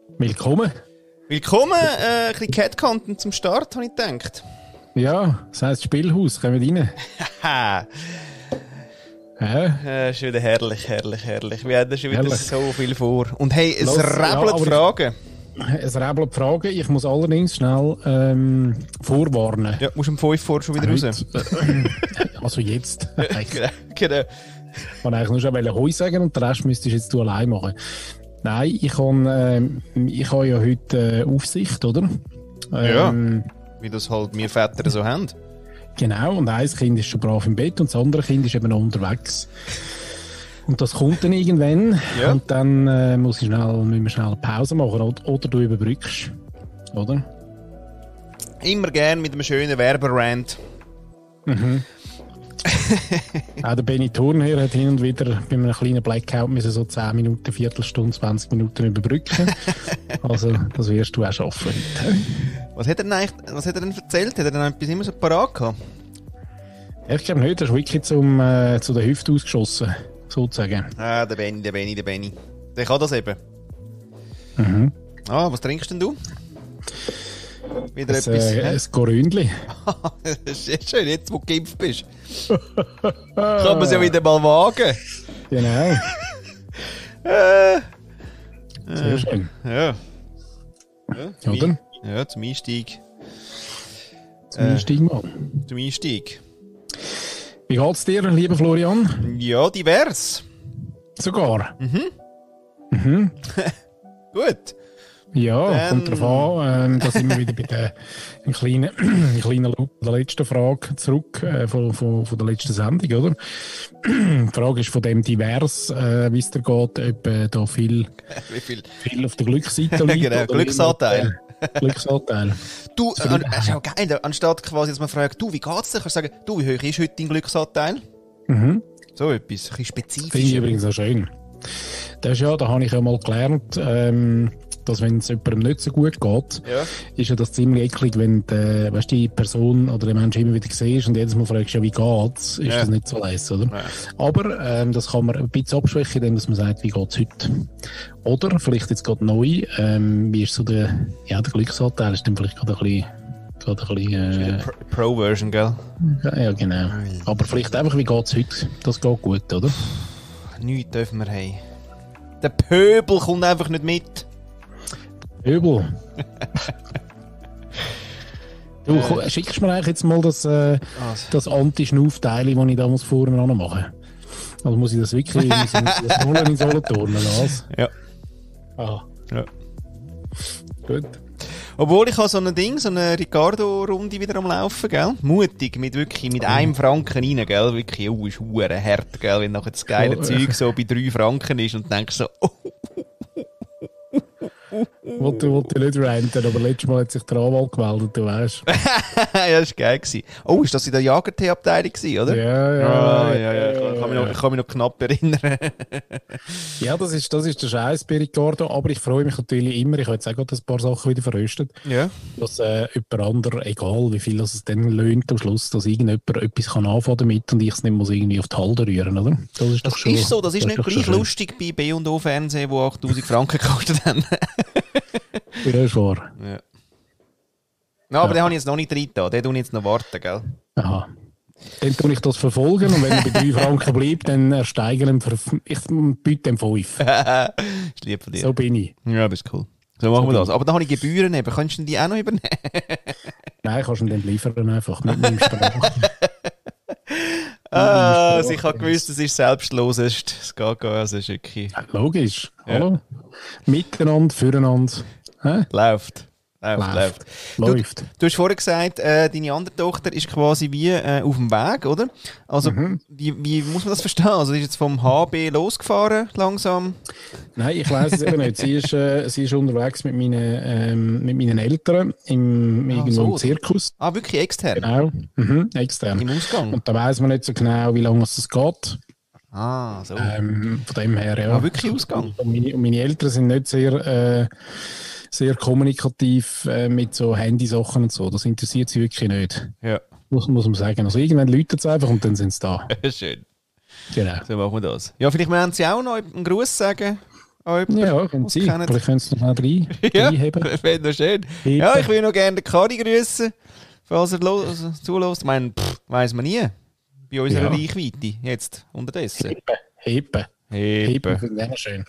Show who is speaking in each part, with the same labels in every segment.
Speaker 1: Willkommen.
Speaker 2: Willkommen, ein bisschen Cat-Content zum Start, habe ich gedacht.
Speaker 1: Ja, das heisst Spielhaus, kommen rein.
Speaker 2: Haha. Ist wieder herrlich. Wir haben schon wieder so viel vor. Und hey, es räbelt Fragen.
Speaker 1: Es räbelt Fragen. Ich muss allerdings schnell vorwarnen.
Speaker 2: Ja, musst um 5 vor schon wieder raus.
Speaker 1: Also jetzt.
Speaker 2: Genau.
Speaker 1: Ich wollte eigentlich nur schon Hoi sagen und den Rest müsstest jetzt du allein machen. Nein, ich habe ja heute Aufsicht, oder?
Speaker 2: Ja, wie das halt wir Väter so haben.
Speaker 1: Genau, und ein Kind ist schon brav im Bett und das andere Kind ist eben noch unterwegs. Und das kommt dann irgendwann und dann müssen wir schnell eine Pause machen oder du überbrückst, oder?
Speaker 2: Immer gern mit einem schönen Werberant.
Speaker 1: Mhm. Auch der Benny Thurnherr hat hin und wieder bei einem kleinen Blackout müssen so 10 Minuten, Viertelstunde, 20 Minuten überbrücken. Also das wirst du auch schaffen heute.
Speaker 2: Was hat er denn erzählt? Hat er dann etwas immer so parat gehabt?
Speaker 1: Ich glaube nicht, er ist wirklich zu der Hüfte ausgeschossen, sozusagen.
Speaker 2: Ah, der Benny. Der kann das eben.
Speaker 1: Mhm.
Speaker 2: Ah, was trinkst denn du? Wieder
Speaker 1: ein Goründli.
Speaker 2: Das ist schön, jetzt wo du geimpft bist. Kann man es ja wieder mal wagen.
Speaker 1: Genau. Sehr schön.
Speaker 2: Ja.
Speaker 1: Oder?
Speaker 2: Ja, zum Einstieg.
Speaker 1: Zum Einstieg mal.
Speaker 2: Zum Einstieg.
Speaker 1: Wie geht's dir, lieber Florian?
Speaker 2: Ja, divers.
Speaker 1: Sogar?
Speaker 2: Mhm. Gut.
Speaker 1: Ja, kommt darauf an, da sind wir wieder bei einem kleinen Loop der letzten Frage zurück, von der letzten Sendung, oder? Die Frage ist von dem divers, wie es dir geht, ob da viel auf der Glücksseite liegt.
Speaker 2: Genau, Glücksanteil.
Speaker 1: Glücksanteil.
Speaker 2: Du, ist ja geil, anstatt quasi, dass man fragt, du, wie geht's dir? Kannst du sagen, du, wie hoch ist heute dein Glücksanteil?
Speaker 1: Mhm.
Speaker 2: So etwas, ein bisschen spezifisch.
Speaker 1: Finde ich übrigens auch schön. Da habe ich ja mal gelernt, dass wenn es jemandem nicht so gut geht, ist ja das ziemlich eklig, wenn die Person oder der Mensch immer wieder siehst und jedes Mal fragst, ja, wie geht's, ist das nicht so leise, oder? Ja. Aber das kann man ein bisschen abschwächen, indem man sagt, wie geht's heute? Oder vielleicht jetzt gerade neu, wie ist so der Glücksanteil, ist dann vielleicht gerade ein bisschen
Speaker 2: Pro-Version, gell?
Speaker 1: Ja, genau. Aber vielleicht einfach, wie geht's heute? Das geht gut, oder?
Speaker 2: Nichts dürfen wir haben. Der Pöbel kommt einfach nicht mit.
Speaker 1: Übel. Du, schickst mir eigentlich jetzt mal das Anti-Schnaufteil, das ich da vorne machen muss. Also muss ich das wirklich das Rollen in Solothurn lassen?
Speaker 2: Ja.
Speaker 1: Aha.
Speaker 2: Ja.
Speaker 1: Gut.
Speaker 2: Obwohl ich habe so eine Ricardo-Runde wieder am Laufen, gell? Mutig, mit 1 Franken rein, gell? Wirklich, ist verdammt hart, gell? Wenn nachher das geile Zeug so bei 3 Franken ist und denkst so,
Speaker 1: Wollte nicht ranten, aber letztes Mal hat sich der Anwalt gemeldet, du weißt.
Speaker 2: Ja, das war geil. Oh, ist das in der Jagertee-Abteilung gewesen, oder?
Speaker 1: Ja.
Speaker 2: Ich kann mich noch knapp erinnern.
Speaker 1: Ja, das ist der Scheiß bei Ricardo, aber ich freue mich natürlich immer, ich habe jetzt auch gerade ein paar Sachen wieder verröstet, dass jemand anderer, egal wie viel es dann löhnt am Schluss, dass irgendjemand etwas kann anfangen damit und ich es nicht muss irgendwie auf die Halde rühren, oder? Das ist doch schon,
Speaker 2: ist so, das ist nicht gleich lustig bei B&O Fernsehen, wo 8000 Franken gekostet haben.
Speaker 1: Ja, ist wahr.
Speaker 2: Ja. No, aber den habe ich jetzt noch nicht drin da. Den tue ich jetzt noch warten, gell?
Speaker 1: Aha. Dann tue ich das verfolgen und wenn er bei 3 Franken bleibt, dann ersteigern ich biete ihm 5.
Speaker 2: Ist lieb von dir.
Speaker 1: So bin ich.
Speaker 2: Ja, das ist cool. So machen wir das. Aber da habe ich Gebühren eben. Kannst du die auch noch übernehmen?
Speaker 1: Nein, kannst du ihn dann liefern einfach mit meinem Sprache.
Speaker 2: Ich habe gewusst, es ist selbstlosest. Es geht also ist wirklich...
Speaker 1: Ja, logisch. Hallo? Miteinander, füreinander.
Speaker 2: Läuft. Du hast vorhin gesagt, deine andere Tochter ist quasi wie auf dem Weg, oder? Also, wie muss man das verstehen? Also, ist jetzt vom HB losgefahren, langsam?
Speaker 1: Nein, ich weiss es eben nicht. Sie ist unterwegs mit meinen Eltern irgendwo im Zirkus.
Speaker 2: Ah, wirklich extern?
Speaker 1: Genau, extern.
Speaker 2: Im Ausgang?
Speaker 1: Und da weiss man nicht so genau, wie lange es geht.
Speaker 2: Ah, so.
Speaker 1: Von dem her, ja.
Speaker 2: Ah, wirklich Ausgang?
Speaker 1: Und meine Eltern sind nicht sehr kommunikativ mit so Handysachen und so. Das interessiert sie wirklich nicht.
Speaker 2: Ja.
Speaker 1: Muss man sagen. Also irgendwann läutet es einfach und dann sind sie da.
Speaker 2: Schön.
Speaker 1: Genau.
Speaker 2: So machen wir das. Ja, vielleicht müssen Sie auch noch einen Gruß sagen
Speaker 1: Ja, können Sie. Vielleicht können Sie noch reinheben.
Speaker 2: Ja, das wäre noch schön. Heben. Ja, ich will noch gerne den Kari grüßen, falls er zulässt. Ich meine, weiss man nie. Bei unserer Reichweite jetzt unterdessen.
Speaker 1: Heben finde ich schön.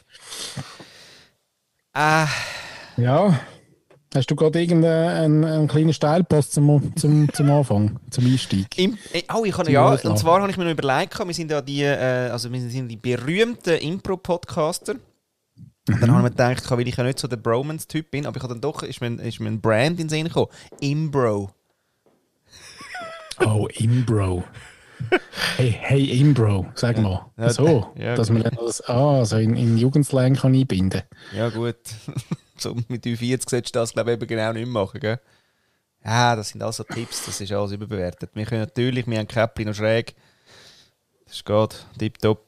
Speaker 1: Ja. Hast du gerade irgendeinen kleinen Steilpass zum Anfang, zum Einstieg?
Speaker 2: Ich habe ja, und zwar habe ich mir noch überlegt, wir sind ja die berühmten Impro-Podcaster. Und dann habe ich mir gedacht, weil ich ja nicht so der Bromance-Typ bin, aber ich habe dann doch, ist mir ein Brand in den Sinn gekommen. Imbro.
Speaker 1: Oh, Imbro. Hey Imbro, sag mal. Ja, so, ja, dass man das so in Jugendslang kann einbinden kann.
Speaker 2: Ja gut. So mit 40 solltest du das, glaube ich, eben genau nicht machen, gell? Ja, das sind also Tipps, das ist alles überbewertet. Wir können natürlich, wir haben Käppli noch schräg. Das geht tipptopp.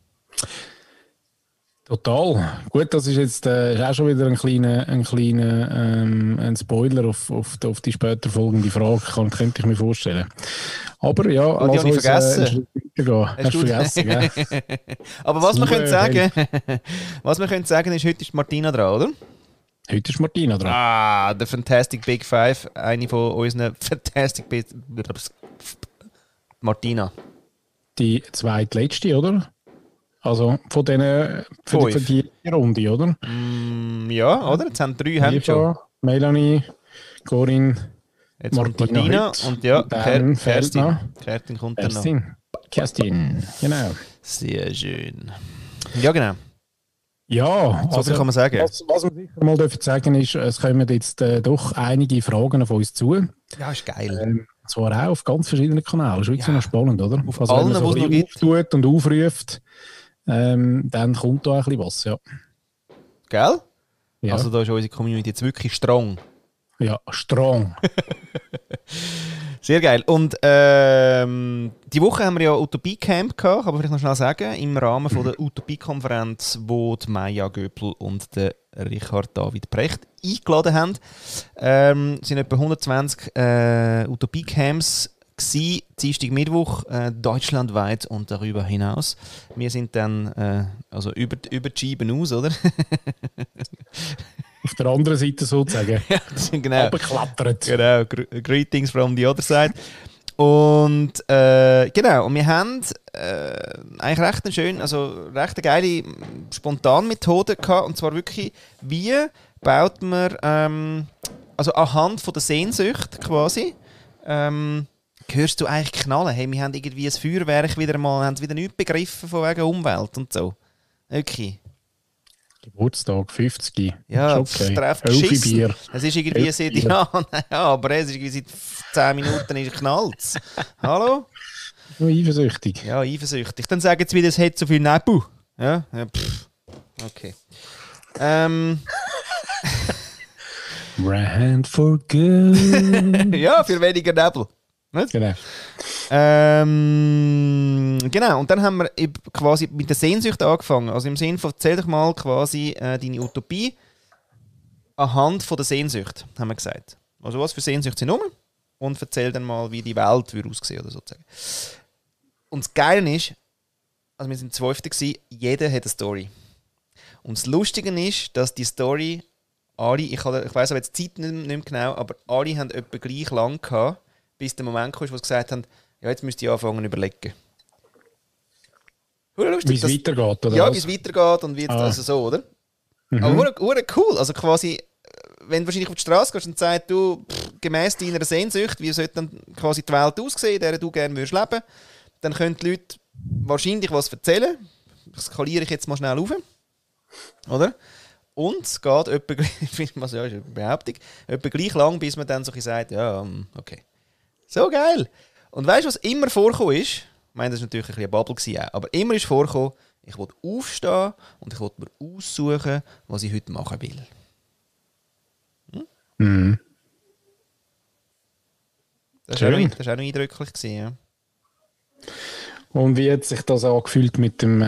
Speaker 1: Total. Gut, das ist jetzt ist auch schon wieder ein kleiner ein Spoiler auf die später folgende Frage, könnte ich mir vorstellen. Aber ja,
Speaker 2: lass uns vergessen.
Speaker 1: Hast du vergessen, gell?
Speaker 2: Aber was wir können sagen, ist, heute ist Martina dran, oder?
Speaker 1: Heute ist Martina dran.
Speaker 2: The Fantastic Big Five. Eine von unseren Fantastic Big... Martina.
Speaker 1: Die zweitletzte, oder? Also von denen für die Runde, oder?
Speaker 2: Ja, oder? Jetzt haben 3 haben schon.
Speaker 1: Melanie, Corinne,
Speaker 2: jetzt Martina und ja, Kerstin kommt dann noch.
Speaker 1: Kerstin, genau.
Speaker 2: Sehr schön. Ja, genau.
Speaker 1: Ja,
Speaker 2: so viel kann man sagen.
Speaker 1: Was wir sicher mal sagen ist, es kommen jetzt doch einige Fragen auf uns zu.
Speaker 2: Ja, ist geil.
Speaker 1: Zwar auch auf ganz verschiedenen Kanälen. Das ist wirklich noch spannend, oder?
Speaker 2: Auf allen, wenn man so
Speaker 1: noch auftut und aufruft, dann kommt da ein bisschen was, ja.
Speaker 2: Gell?
Speaker 1: Ja.
Speaker 2: Also da ist unsere Community jetzt wirklich strong.
Speaker 1: Ja, strong.
Speaker 2: Sehr geil. Und die Woche haben wir ja Utopie Camp gehabt, kann man vielleicht noch schnell sagen, im Rahmen von der Utopie-Konferenz, wo die Maja Göpel und der Richard David Precht eingeladen haben. Es sind etwa 120 Utopie-Camps gewesen, Dienstag, Mittwoch, deutschlandweit und darüber hinaus. Wir sind dann also über die Scheiben aus, oder?
Speaker 1: Auf der anderen Seite sozusagen.
Speaker 2: Ja, genau.
Speaker 1: Runtergeklettert.
Speaker 2: Genau, greetings from the other side. Und genau, und wir haben eigentlich recht eine geile Spontanmethode gehabt. Und zwar wirklich, wie baut man, also anhand von der Sehnsucht quasi, hörst du eigentlich knallen. Hey, wir haben irgendwie ein Feuerwerk wieder mal, haben wieder nichts begriffen von wegen Umwelt und so. Okay.
Speaker 1: Geburtstag, 50.
Speaker 2: Ja,
Speaker 1: okay.
Speaker 2: Treff geschissen. Es ist irgendwie seit aber es ist irgendwie seit 10 Minuten ist knallt. Hallo?
Speaker 1: Nur eifersüchtig.
Speaker 2: Ja, eifersüchtig. Dann sagen sie wieder, es hat so viel Nebel. Ja, okay.
Speaker 1: Rand for good.
Speaker 2: Ja, für weniger Nebel. Nicht?
Speaker 1: Genau.
Speaker 2: Genau, und dann haben wir quasi mit der Sehnsucht angefangen. Also im Sinne von, erzähl doch mal quasi deine Utopie anhand von der Sehnsucht, haben wir gesagt. Also was für Sehnsucht sind rum und erzähl dann mal, wie die Welt würde aussehen oder sozusagen. Und das Geile ist, also wir sind 12. gewesen, jeder hat eine Story. Und das Lustige ist, dass die Story alle, ich weiss aber jetzt die Zeit nicht mehr genau, aber alle haben etwa gleich lang gehabt, bis der Moment kam, wo sie gesagt haben, ja, jetzt müsst ihr anfangen zu überlegen.
Speaker 1: Wie es weitergeht, oder?
Speaker 2: Ja, wie es weitergeht und wie jetzt, also so, oder? Aber cool. Also quasi, wenn du wahrscheinlich auf die Straße gehst und sagst, du, gemäss deiner Sehnsucht, wie sollte dann quasi die Welt aussehen, in der du gerne würdest leben, dann können die Leute wahrscheinlich was erzählen. Das skaliere ich jetzt mal schnell auf. Oder? Und es geht etwa, was ja, ist eine Behauptung, etwa gleich lang, bis man dann so sagt, ja, okay. So geil. Und weißt du, was immer vorgekommen ist? Ich meine, das war natürlich ein bisschen eine Bubble, aber immer ist vorgekommen, ich will aufstehen und ich will mir aussuchen, was ich heute machen will.
Speaker 1: Mhm.
Speaker 2: Das war auch noch eindrücklich. Ja.
Speaker 1: Und wie hat sich das angefühlt mit dem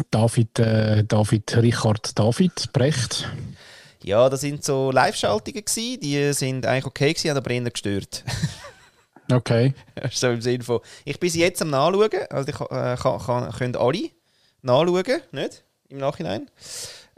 Speaker 1: Richard David Precht?
Speaker 2: Ja, das sind so Live-Schaltungen gewesen, die sind eigentlich okay gewesen, haben aber eher gestört.
Speaker 1: Okay.
Speaker 2: So im Sinne von, ich bin sie jetzt am Nachschauen, also ich können alle nachschauen, nicht? Im Nachhinein.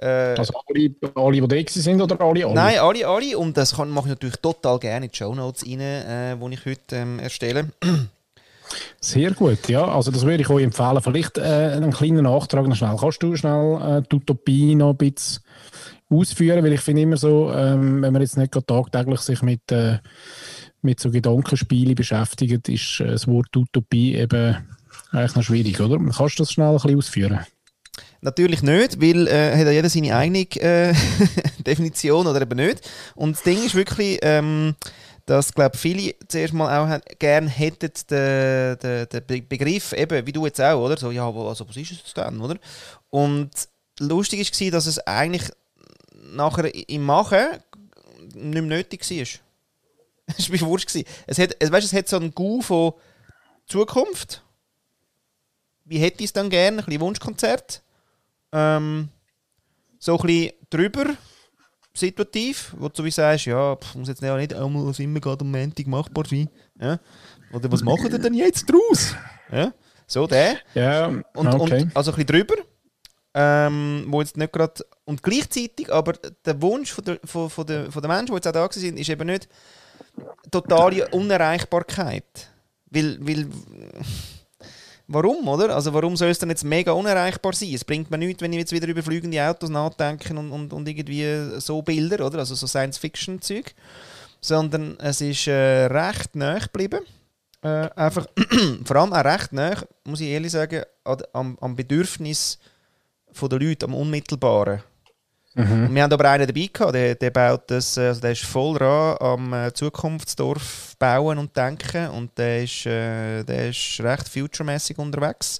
Speaker 1: Also alle, die da sind oder alle?
Speaker 2: Nein, alle. Und das mache ich natürlich total gerne in die Shownotes rein, die ich heute erstelle.
Speaker 1: Sehr gut, ja. Also das würde ich euch empfehlen. Vielleicht einen kleinen Nachtrag noch schnell. Kannst du schnell die Utopie noch ein bisschen ausführen? Weil ich finde immer so, wenn man jetzt nicht gerade tagtäglich sich mit so Gedankenspielen beschäftigt, ist das Wort Utopie eben eigentlich noch schwierig, oder? Kannst du das schnell ein bisschen ausführen?
Speaker 2: Natürlich nicht, weil hat ja jeder seine eigene Definition oder eben nicht. Und das Ding ist wirklich, dass, glaube viele zuerst mal auch gerne hätten den Begriff, eben, wie du jetzt auch, oder? So, ja, also, was ist es denn, oder? Und lustig war, dass es eigentlich nachher im Machen nicht mehr nötig war. Es war mir wurscht. Es hat so einen Gau von Zukunft. Wie hätte ich es dann gerne? Ein bisschen Wunschkonzert. So ein bisschen drüber, situativ, wo du wie sagst, ja, muss jetzt nicht einmal, was immer gerade am Montag machbar sein. Ja? Oder was machen wir denn jetzt draus? Ja? So der.
Speaker 1: Ja, okay.
Speaker 2: Und also ein bisschen drüber, wo jetzt nicht gerade... Und gleichzeitig, aber der Wunsch von der Menschen, die jetzt auch da sind, ist eben nicht totale Unerreichbarkeit. Weil warum, oder? Also warum soll es denn jetzt mega unerreichbar sein? Es bringt mir nichts, wenn ich jetzt wieder über fliegende Autos nachdenke und irgendwie so Bilder, oder? Also so Science-Fiction-Zeug. Sondern es ist recht nahe geblieben. Einfach, vor allem auch recht nahe, muss ich ehrlich sagen, am Bedürfnis der Leute, am Unmittelbaren. Und wir haben aber einen dabei gehabt, der baut das, also der ist voll dran am Zukunftsdorf bauen und denken und der ist recht future-mässig unterwegs.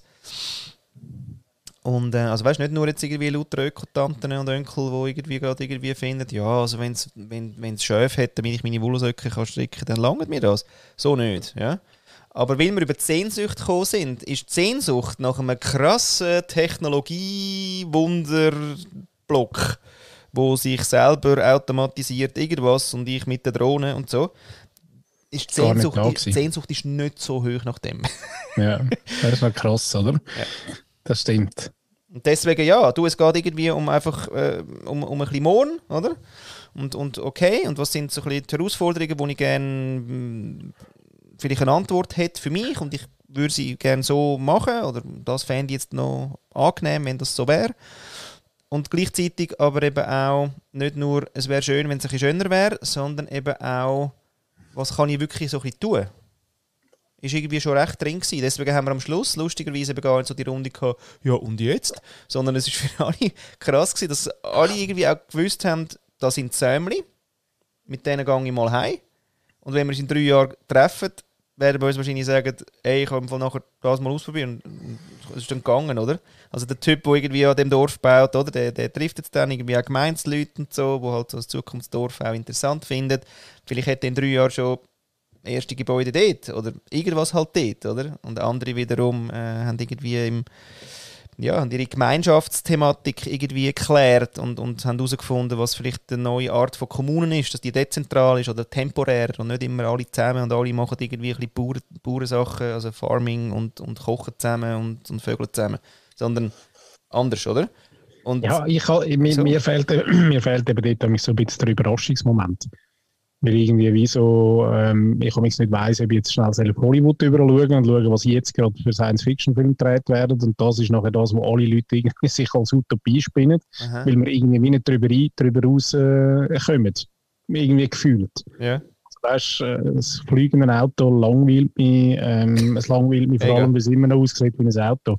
Speaker 2: Und also weißt, nicht nur jetzt irgendwie lauter Ökotanten und Onkel, die irgendwie gerade irgendwie finden, ja, also wenn es Schöf hat, damit ich meine Wollsöcke kann stricken, dann langt mir das. So nicht, ja. Aber weil wir über die Sehnsucht gekommen sind, ist die Sehnsucht nach einem krassen Technologie-Wunderblock, wo sich selber automatisiert irgendwas und ich mit der Drohne und so, ist die Sehnsucht ist nicht so hoch nach dem.
Speaker 1: Ja, das ist noch krass, oder?
Speaker 2: Ja.
Speaker 1: Das stimmt.
Speaker 2: Und deswegen, ja, es geht irgendwie um einfach um ein bisschen morgen, oder? Und okay, und was sind so ein bisschen die Herausforderungen, wo ich gerne vielleicht eine Antwort hätte für mich und ich würde sie gerne so machen oder das fände ich jetzt noch angenehm, wenn das so wäre. Und gleichzeitig aber eben auch nicht nur, es wäre schön, wenn es ein bisschen schöner wäre, sondern eben auch, was kann ich wirklich so ein bisschen tun? Ist irgendwie schon recht drin gewesen. Deswegen haben wir am Schluss lustigerweise eben gar nicht so die Runde gehabt, ja und jetzt? Sondern es war für alle krass gewesen, dass alle irgendwie auch gewusst haben, das sind Sämli, mit denen gehe ich mal heim. Und wenn wir uns in 3 Jahren treffen, werden wir uns wahrscheinlich sagen, ey, ich kann nachher das mal ausprobieren. Und es ist dann gegangen, oder? Also der Typ, der irgendwie an dem Dorf baut, oder? Der trifft jetzt dann irgendwie auch Gemeinsleute und so, die halt so das Zukunftsdorf auch interessant finden. Vielleicht hat er in 3 Jahren schon erste Gebäude dort oder irgendwas halt dort, oder? Und andere wiederum haben irgendwie haben ihre Gemeinschaftsthematik irgendwie geklärt und haben herausgefunden, was vielleicht eine neue Art von Kommunen ist, dass die dezentral ist oder temporär und nicht immer alle zusammen und alle machen irgendwie ein bisschen Bauernsachen, also Farming und kochen zusammen und Vögel zusammen, sondern anders, oder? Und
Speaker 1: ja, mir fehlt eben dort so ein bisschen der Überraschungsmoment. Weil irgendwie wie so, ich jetzt nicht weiss, ob ich jetzt schnell auf Hollywood überschauen und schauen, was jetzt gerade für Science-Fiction-Filme gedreht werden. Und das ist nachher das, wo alle Leute irgendwie sich als Utopie spinnen, weil wir irgendwie wie nicht drüber rauskommen. Irgendwie gefühlt.
Speaker 2: Ja.
Speaker 1: Weißt, das fliegende Auto langweilt mich, es langweilt mich vor allem, weil es immer noch aussieht wie ein Auto.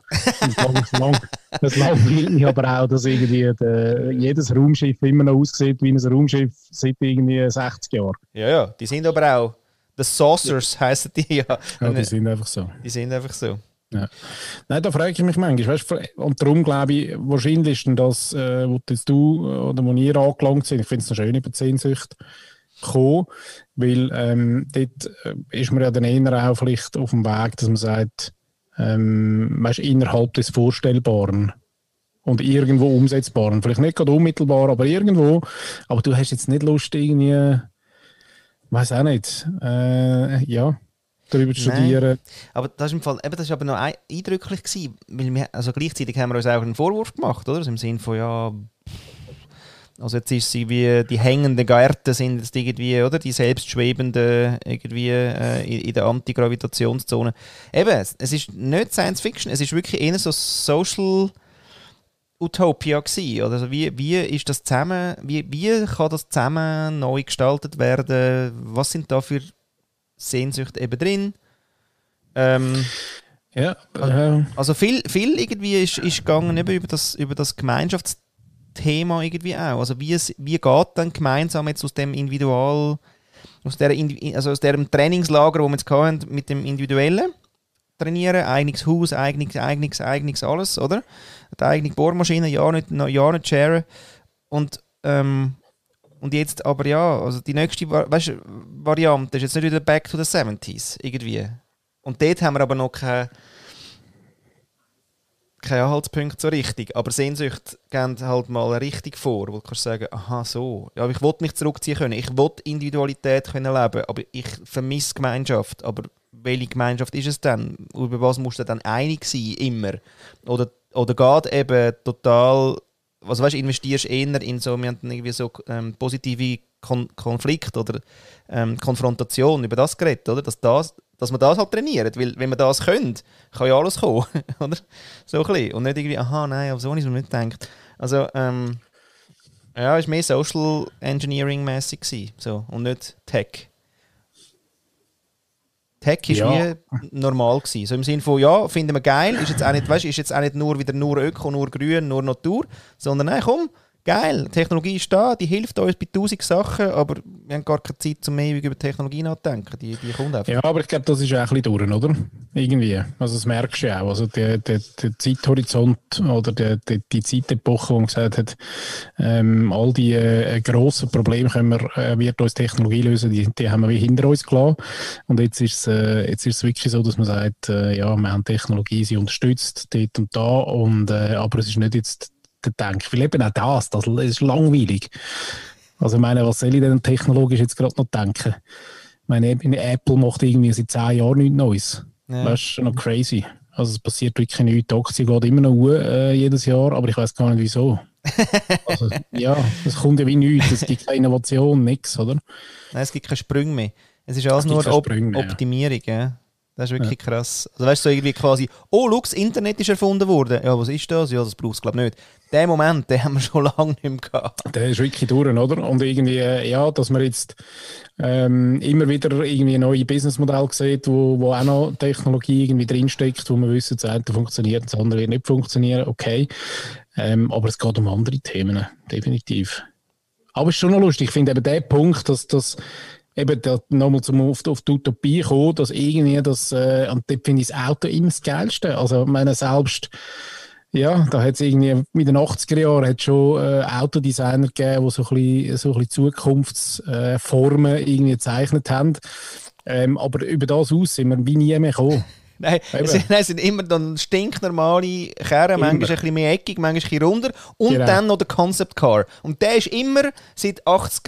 Speaker 1: Es langweilt mich aber auch, dass irgendwie jedes Raumschiff immer noch aussieht wie ein Raumschiff seit irgendwie 60 Jahren.
Speaker 2: Ja, die sind aber auch, die Saucers heissen die ja.
Speaker 1: Ja, die sind einfach so. Ja. Nein, da frage ich mich manchmal, weißt, und darum glaube ich, wahrscheinlich ist denn das, wo jetzt du oder wo ihr angelangt sind, ich finde es noch schön über die Sehnsucht, gekommen, weil dort ist man ja dann eher auch vielleicht auf dem Weg, dass man sagt, weißt, innerhalb des Vorstellbaren und irgendwo Umsetzbaren. Vielleicht nicht gerade unmittelbar, aber irgendwo. Aber du hast jetzt nicht Lust, irgendwie, weiß auch nicht, darüber zu studieren.
Speaker 2: Aber das ist im Fall, das ist aber noch eindrücklich gewesen, weil wir, also gleichzeitig haben wir uns auch einen Vorwurf gemacht, oder? Also im Sinne von, ja, Also jetzt ist sie wie die hängenden Gärten sind jetzt irgendwie, oder? Die selbstschwebenden irgendwie in der Antigravitationszone. Eben, es ist nicht Science Fiction, es ist wirklich eher so Social Utopia gewesen. Also wie ist das zusammen, wie kann das zusammen neu gestaltet werden? Was sind da für Sehnsüchte eben drin? Also viel irgendwie ist gegangen eben über das Gemeinschaftsthema irgendwie auch. Also wie geht dann gemeinsam jetzt aus dem aus dem Trainingslager, wo wir jetzt hatten, mit dem Individuellen trainieren, eigenes Haus, eigenes alles, oder? Die eigene Bohrmaschine, ja nicht sharen. Und jetzt aber also die nächste Variante ist jetzt nicht wieder back to the 70s irgendwie. Und dort haben wir aber noch keine Anhaltspunkte so richtig. Aber Sehnsucht gehen halt mal richtig vor, wo du kannst sagen, aha, so. Ja, ich will mich zurückziehen können, ich will Individualität können leben, aber ich vermisse Gemeinschaft. Aber welche Gemeinschaft ist es denn? Über was musst du dann einig sein, immer? Oder geht eben total, also weißt, investierst eher in so, wir haben irgendwie so positive Konflikt oder Konfrontation, über das geredet, oder? Dass man das halt trainiert, weil wenn man das könnte, kann ja alles kommen, oder? So ein bisschen. Und nicht irgendwie, aha, nein, aber so habe ich es mir nicht gedacht. Also, ja, es war mehr Social Engineering-mässig gewesen, so, und nicht Tech. Tech war wie normal gewesen. So im Sinne von, ja, finden wir geil, ist jetzt auch nicht, weißt, ist jetzt auch nicht nur Öko, nur Grün, nur Natur, sondern nein, komm, geil, Technologie ist da, die hilft uns bei 1000 Sachen, aber wir haben gar keine Zeit, um mehr über Technologie nachzudenken. Die kommt einfach.
Speaker 1: Ja, aber ich glaube, das ist auch ein bisschen durch, oder? Irgendwie. Also das merkst du ja auch. Also der Zeithorizont oder die Zeitepoche, wo man gesagt hat, all die grossen Probleme wird uns Technologie lösen, die haben wir wie hinter uns gelassen. Und jetzt ist es wirklich so, dass man sagt, ja, wir haben Technologie, sie unterstützt dort und da, und, aber es ist nicht jetzt denke. Weil eben auch das ist langweilig. Also ich meine, was soll ich denn technologisch jetzt gerade noch denken? Ich meine, Apple macht irgendwie seit 10 Jahren nichts Neues. Ja. Das ist noch crazy. Also es passiert wirklich nichts. Die Aktie geht immer noch jedes Jahr, aber ich weiß gar nicht wieso. Also, ja, es kommt ja wie nichts. Es gibt keine Innovation, nichts, oder?
Speaker 2: Nein, es gibt keine Sprünge mehr. Es ist alles nur Optimierung. Ja. Das ist wirklich krass. Also weißt du, so irgendwie quasi, oh, schau, das Internet ist erfunden worden. Ja, was ist das? Ja, das brauchst du glaube ich nicht. Den Moment, den haben wir schon lange nicht mehr gehabt.
Speaker 1: Der ist wirklich durch, oder? Und irgendwie, ja, dass man jetzt immer wieder irgendwie neue Businessmodelle sieht, wo auch noch Technologie irgendwie drinsteckt, wo man wissen, das eine funktioniert, das andere wird nicht funktionieren, okay. Aber es geht um andere Themen, definitiv. Aber es ist schon noch lustig. Ich finde eben den Punkt, dass eben nochmal auf die Utopie kommen, dass irgendwie und dort finde ich das Auto immer das Geilste. Also, ich meine, selbst, ja, da hat es irgendwie, in den 80er Jahren hat schon Autodesigner gegeben, die so ein bisschen Zukunftsformen irgendwie gezeichnet haben. Aber über das aus sind wir wie nie mehr gekommen.
Speaker 2: Nein, es sind immer dann stinknormale Kerren, manchmal ein bisschen mehr eckig, manchmal ein bisschen runder und dann noch der Concept Car. Und der ist immer seit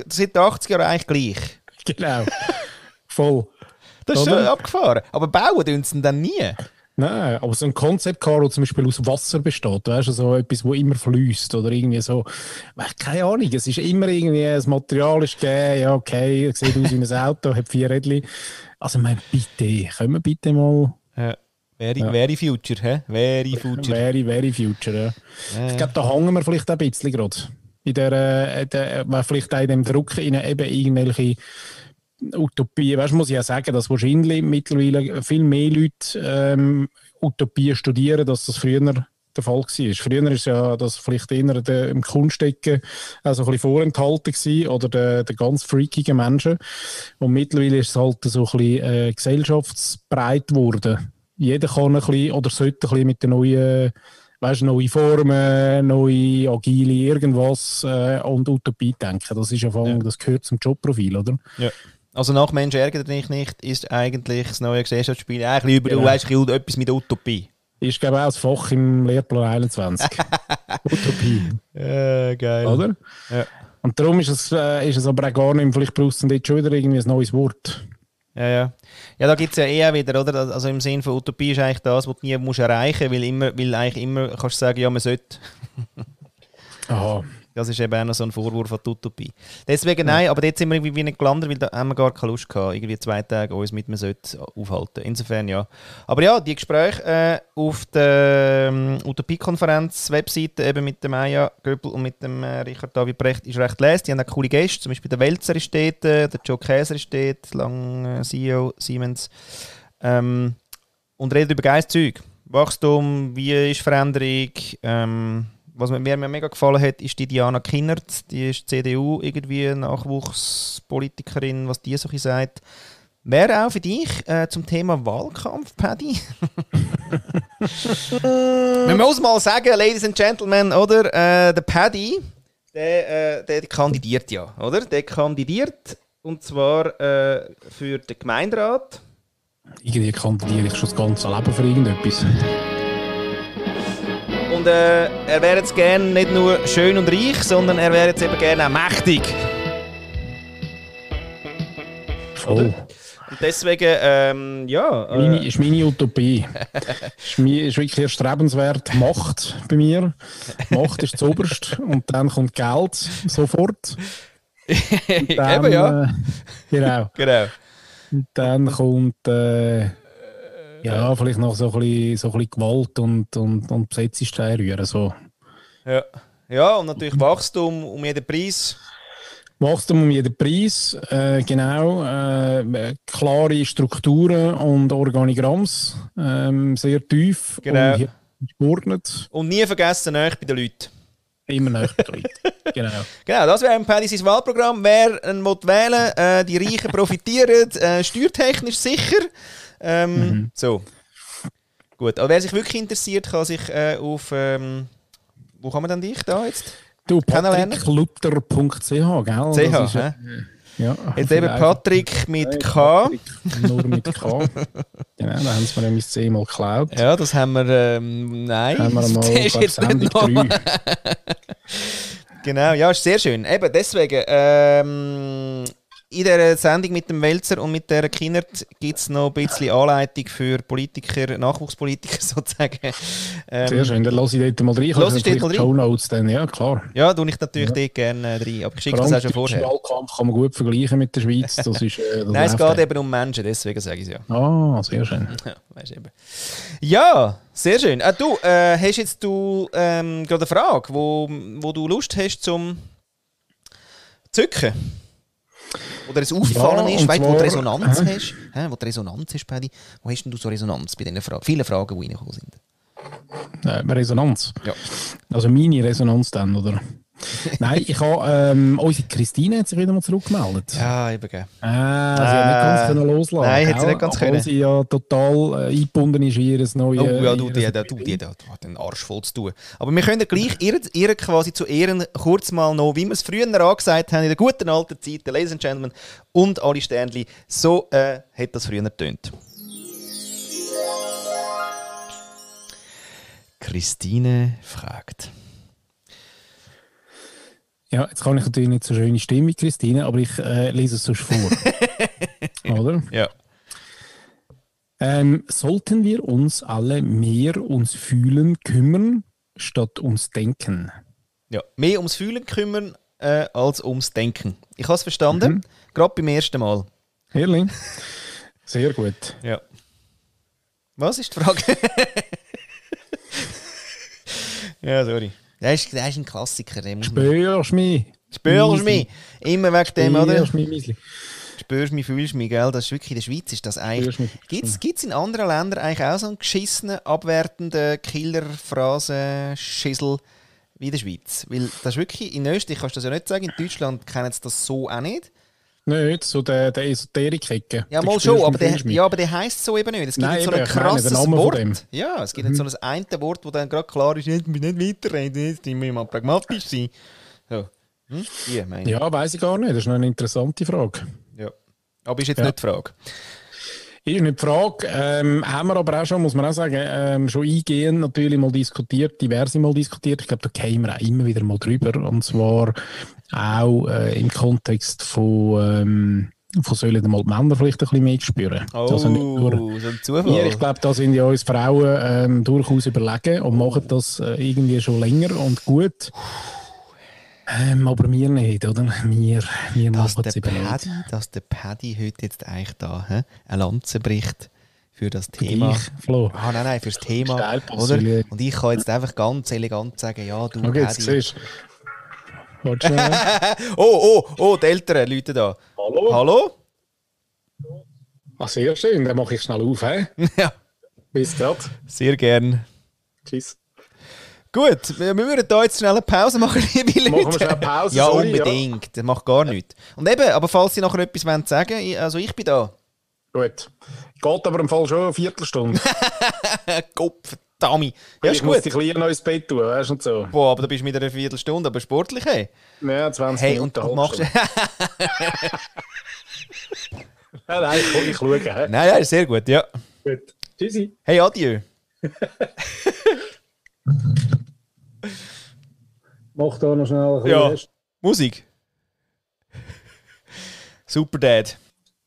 Speaker 2: 80 Jahren eigentlich gleich.
Speaker 1: Genau, voll.
Speaker 2: Das ist schon abgefahren. Aber bauen tun sie dann nie.
Speaker 1: Nein, aber so ein Concept-Car, das zum Beispiel aus Wasser besteht, weißt du, so etwas, das immer fließt oder irgendwie so, keine Ahnung, es ist immer irgendwie, das Material ist gegeben, ja okay, sieht aus wie ein Auto, hat 4 Rädchen. Also, bitte, können wir bitte mal...
Speaker 2: Ja. Very future, hä? Very future.
Speaker 1: Very future, ja. Ich glaube, da hängen wir vielleicht ein bisschen gerade. Vielleicht auch in dem Druck in eben irgendwelche Utopien. Weißt du, muss ich ja sagen, dass wahrscheinlich mittlerweile viel mehr Leute Utopien studieren, als das früher der Fall war. Früher ist ja das vielleicht eher im Kunstecke also ein bisschen vorenthalten gewesen, oder der ganz freakigen Menschen. Und mittlerweile ist es halt so ein bisschen gesellschaftsbreit geworden. Jeder kann ein bisschen oder sollte ein bisschen mit den neuen neue Formen, neue, agile irgendwas und Utopie denken. Das ist das gehört zum Jobprofil, oder?
Speaker 2: Ja. Also nach Mensch ärgert dich nicht ist eigentlich das neue Gesellschaftsspiel eigentlich über etwas mit Utopie.
Speaker 1: Ist, glaube ich, auch das Fach im Lehrplan 21. Utopie.
Speaker 2: Geil.
Speaker 1: Oder? Ja. Und darum ist es aber auch gar nicht, vielleicht brauchst du jetzt schon wieder irgendwie ein neues Wort.
Speaker 2: Ja, da gibt es ja eher wieder, oder? Also im Sinne von Utopie ist eigentlich das, was du nie musst erreichen musst, weil eigentlich immer kannst du sagen, ja, man sollte.
Speaker 1: Aha.
Speaker 2: Das ist eben auch noch so ein Vorwurf an die Utopie. Deswegen nein, aber dort sind wir irgendwie nicht gelandet, weil da haben wir gar keine Lust gehabt, irgendwie 2 Tage uns mit mir aufhalten. Insofern ja. Aber ja, die Gespräche auf der Utopie-Konferenz-Webseite eben mit dem Maja Göbel und mit dem Richard David Brecht ist recht les. Die haben auch coole Gäste, zum Beispiel der Welzer ist dort, der Joe Käser ist dort, lang CEO Siemens. Und reden über geiles Zeug. Wachstum, wie ist Veränderung, was mir mega gefallen hat, ist die Diana Kinnert, die ist CDU, irgendwie Nachwuchspolitikerin, was die so sagt. Wäre auch für dich zum Thema Wahlkampf, Paddy? Man muss mal sagen, Ladies and Gentlemen, oder? Der Paddy, der kandidiert ja, oder? Der kandidiert, und zwar für den Gemeinderat.
Speaker 1: Irgendwie kandidiere ich schon das ganze Leben für irgendetwas.
Speaker 2: Und er wäre jetzt gerne nicht nur schön und reich, sondern er wäre jetzt eben gerne auch mächtig.
Speaker 1: Voll.
Speaker 2: Und deswegen, ja.
Speaker 1: Ist meine Utopie. ist wirklich erstrebenswert. Macht bei mir. Macht ist zuoberst. Und dann kommt Geld sofort. Dann,
Speaker 2: eben, ja.
Speaker 1: Genau. Und dann kommt ja, vielleicht noch so ein bisschen Gewalt und Besetzungssteine rühren. So.
Speaker 2: Ja, und natürlich Wachstum um jeden Preis.
Speaker 1: Wachstum um jeden Preis, genau. Klare Strukturen und Organigramms, sehr tief
Speaker 2: genau.
Speaker 1: Und geordnet.
Speaker 2: Und nie vergessen, nahe bei den Leuten.
Speaker 1: Immer nahe bei den Leuten, genau.
Speaker 2: Genau, das wäre Paddy sein Wahlprogramm. Wer ihn wählen, die Reichen profitieren, steuertechnisch sicher. So. Gut, aber wer sich wirklich interessiert, kann sich auf... wo kann man denn dich da jetzt?
Speaker 1: Du, patricklutter.ch, gell?
Speaker 2: CH,
Speaker 1: ja,
Speaker 2: jetzt eben Patrick mit K.
Speaker 1: Patrick, nur mit K. Genau, da haben sie mir mein C mal geklaut.
Speaker 2: Ja, das haben wir... nein,
Speaker 1: haben wir mal
Speaker 2: das ist jetzt
Speaker 1: Sendung 3.
Speaker 2: Genau, ja, ist sehr schön. Eben, deswegen... in dieser Sendung mit dem Welzer und mit der Kinnert gibt es noch ein bisschen Anleitung für Politiker, Nachwuchspolitiker sozusagen.
Speaker 1: Sehr schön, dann lasse ich dort mal rein.
Speaker 2: Lass ich dort mal rein?
Speaker 1: Shownotes dann, ja klar.
Speaker 2: Ja, tue ich natürlich dort gerne rein, aber ich schicke das auch schon vorher.
Speaker 1: Den Wahlkampf kann man gut vergleichen mit der Schweiz. Das ist, das
Speaker 2: nein, es geht eben um Menschen, deswegen sage ich es ja.
Speaker 1: Ah, sehr schön.
Speaker 2: Ja, weißt eben. Ja, sehr schön. Du, hast jetzt gerade eine Frage, wo du Lust hast zum Zücken? Oder es aufgefallen ist, weißt, wo du Resonanz hast? Wo die Resonanz ist, Paddy? Wo hast denn du so Resonanz bei diesen Fragen? Viele Fragen, die reingekommen sind.
Speaker 1: Resonanz?
Speaker 2: Ja.
Speaker 1: Also meine Resonanz dann, oder? Nein, ich habe... unsere Christine hat sich wieder mal zurückgemeldet.
Speaker 2: Ja, eben. Sie
Speaker 1: hat nicht ganz können loslassen.
Speaker 2: Nein, hat sie nicht ganz können.
Speaker 1: Weil sie ja total eingebunden ist in ihr neues...
Speaker 2: Oh ja, die hat den Arsch voll zu tun. Aber wir können gleich ihr quasi zu Ehren kurz mal noch, wie wir es früher angesagt haben, in der guten alten Zeit, Ladies and Gentlemen und alle Sternchen, so hat das früher getönt. Christine fragt...
Speaker 1: Ja, jetzt kann ich natürlich nicht so schöne Stimme wie Christine, aber ich lese es sonst vor. Oder?
Speaker 2: Ja.
Speaker 1: Sollten wir uns alle mehr ums Fühlen kümmern, statt ums Denken?
Speaker 2: Ja, mehr ums Fühlen kümmern, als ums Denken. Ich habe es verstanden, gerade beim ersten Mal.
Speaker 1: Ehrlich? Sehr gut.
Speaker 2: Ja. Was ist die Frage? Ja, sorry. Das ist ein Klassiker.
Speaker 1: Spürst mich.
Speaker 2: Spürst mich. Immer wegen dem, oder?
Speaker 1: Spürst mich, Miesli.
Speaker 2: Spürst mich, fühlst mich, gell? Das ist wirklich, in der Schweiz ist das eigentlich... Gibt es in anderen Ländern eigentlich auch so einen geschissenen, abwertenden Killer-Phrasen-Schissel wie in der Schweiz? Weil das ist wirklich... In Österreich kannst du das ja nicht sagen, in Deutschland kennen sie das so auch nicht.
Speaker 1: Nicht, so der Esoterik-Ecke.
Speaker 2: Ja, mal schon, aber der heisst so eben nicht. Es gibt so ein krasses Wort. Ja, es gibt so ein Wort, das dann gerade klar ist, ich will nicht weiterreden, jetzt müssen wir mal pragmatisch sein. So.
Speaker 1: Ja, weiss ich gar nicht, das ist noch eine interessante Frage.
Speaker 2: Ja, aber ist jetzt nicht die Frage.
Speaker 1: Ist nicht die Frage. Haben wir aber auch schon, muss man auch sagen, schon eingehend natürlich mal diskutiert, diverse Mal diskutiert. Ich glaube, da kämen wir auch immer wieder mal drüber. Und zwar auch im Kontext von sollen mal die Männer vielleicht ein bisschen mehr spüren.
Speaker 2: Oh, also nicht nur so ein Zufall.
Speaker 1: Ich glaube, da sind ja uns Frauen durchaus überlegen und machen das irgendwie schon länger und gut. Aber wir nicht, oder? Wir machen es eben nicht.
Speaker 2: Dass der Paddy heute jetzt eigentlich da eine Lanze bricht für das Thema.
Speaker 1: Dich, Flo.
Speaker 2: Nein, fürs Thema. Oder? Und ich kann jetzt einfach ganz elegant sagen, ja, du
Speaker 1: okay, Paddy. Jetzt
Speaker 2: oh, die Eltern Leute da. Hallo?
Speaker 1: Ah, sehr schön, dann mache ich schnell auf, hä?
Speaker 2: Ja.
Speaker 1: Bis grad.
Speaker 2: Sehr gern.
Speaker 1: Tschüss.
Speaker 2: Gut, wir würden da jetzt schnell eine Pause machen, liebe Leute.
Speaker 1: Machen wir schnell eine Pause?
Speaker 2: Ja, sorry, unbedingt. Ja. Das macht gar nichts. Und eben, aber falls Sie nachher etwas sagen wollen, also ich bin da.
Speaker 1: Gut. Geht aber im Fall schon eine Viertelstunde.
Speaker 2: Kopf, Dummy. Ja,
Speaker 1: ich muss dich klein noch ins Bett tun, weißt du, und so.
Speaker 2: Boah, aber du bist mit einer Viertelstunde, aber sportlich, hey?
Speaker 1: Ja, 20 Minuten.
Speaker 2: Und machst
Speaker 1: Nein, ich schaue. He?
Speaker 2: Nein, sehr gut, ja.
Speaker 1: Gut. Tschüssi.
Speaker 2: Hey, adieu.
Speaker 1: Mach da noch schnell ein
Speaker 2: bisschen Rest. Musik. Super Dad.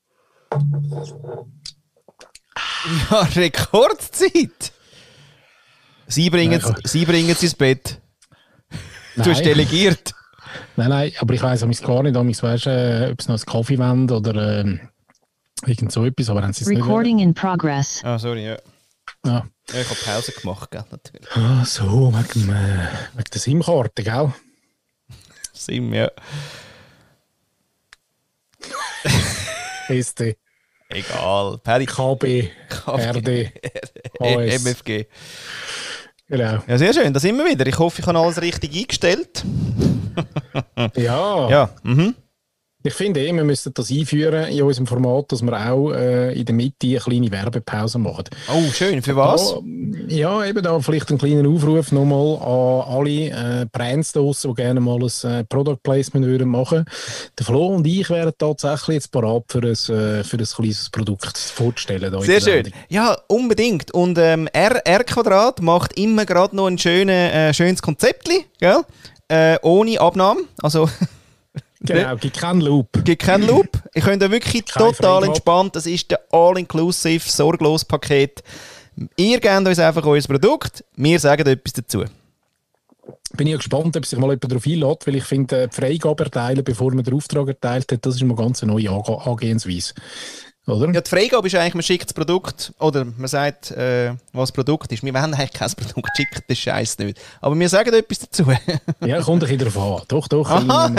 Speaker 2: Ja, Rekordzeit. Sie bringen es ins Bett. Du hast delegiert.
Speaker 1: Nein, aber ich weiss gar nicht, ob es noch einen Kaffee wollen oder irgend so etwas, aber haben sie es nicht.
Speaker 3: Recording in progress.
Speaker 2: Ah, sorry, ja.
Speaker 1: Ja,
Speaker 2: ich habe Pause gemacht, gell, natürlich.
Speaker 1: Ah, so, wegen der SIM-Karte, gell?
Speaker 2: SIM, ja.
Speaker 1: SD.
Speaker 2: Egal. Paddy.
Speaker 1: KB, RD,
Speaker 2: HS. MFG.
Speaker 1: Genau.
Speaker 2: Ja, sehr schön, da sind wir wieder. Ich hoffe, ich habe alles richtig eingestellt.
Speaker 1: Ja.
Speaker 2: Ja,
Speaker 1: Ich finde, wir müssen das einführen in unserem Format, dass wir auch in der Mitte eine kleine Werbepause machen.
Speaker 2: Oh, schön. Für was?
Speaker 1: Ja, eben da vielleicht einen kleinen Aufruf nochmal an alle Brands draussen, die gerne mal ein Product Placement würden machen. Der Flo und ich wären tatsächlich jetzt bereit für ein kleines Produkt vorzustellen.
Speaker 2: Sehr schön. Ja, unbedingt. Und R-Quadrat macht immer gerade noch ein schönes Konzeptli, gell? Ohne Abnahme. Also...
Speaker 1: Genau, gibt keinen Loop.
Speaker 2: Gibt keinen Loop. Ich könnte wirklich total entspannt. Das ist der All-Inclusive, sorglos Paket. Ihr gebt uns einfach euer Produkt, wir sagen etwas dazu.
Speaker 1: Bin ich gespannt, ob sich mal jemand darauf einlädt, weil ich finde, die Freigabe erteilen, bevor man den Auftrag erteilt hat, das ist mal ganz eine neue Angehensweise. Oder?
Speaker 2: Ja, die Freigabe ist eigentlich, man schickt das Produkt, oder man sagt, was das Produkt ist. Wir wollen eigentlich kein Produkt schicken, das Scheiß nicht. Aber wir sagen etwas dazu.
Speaker 1: Ja, kommt ein bisschen darauf an. Doch.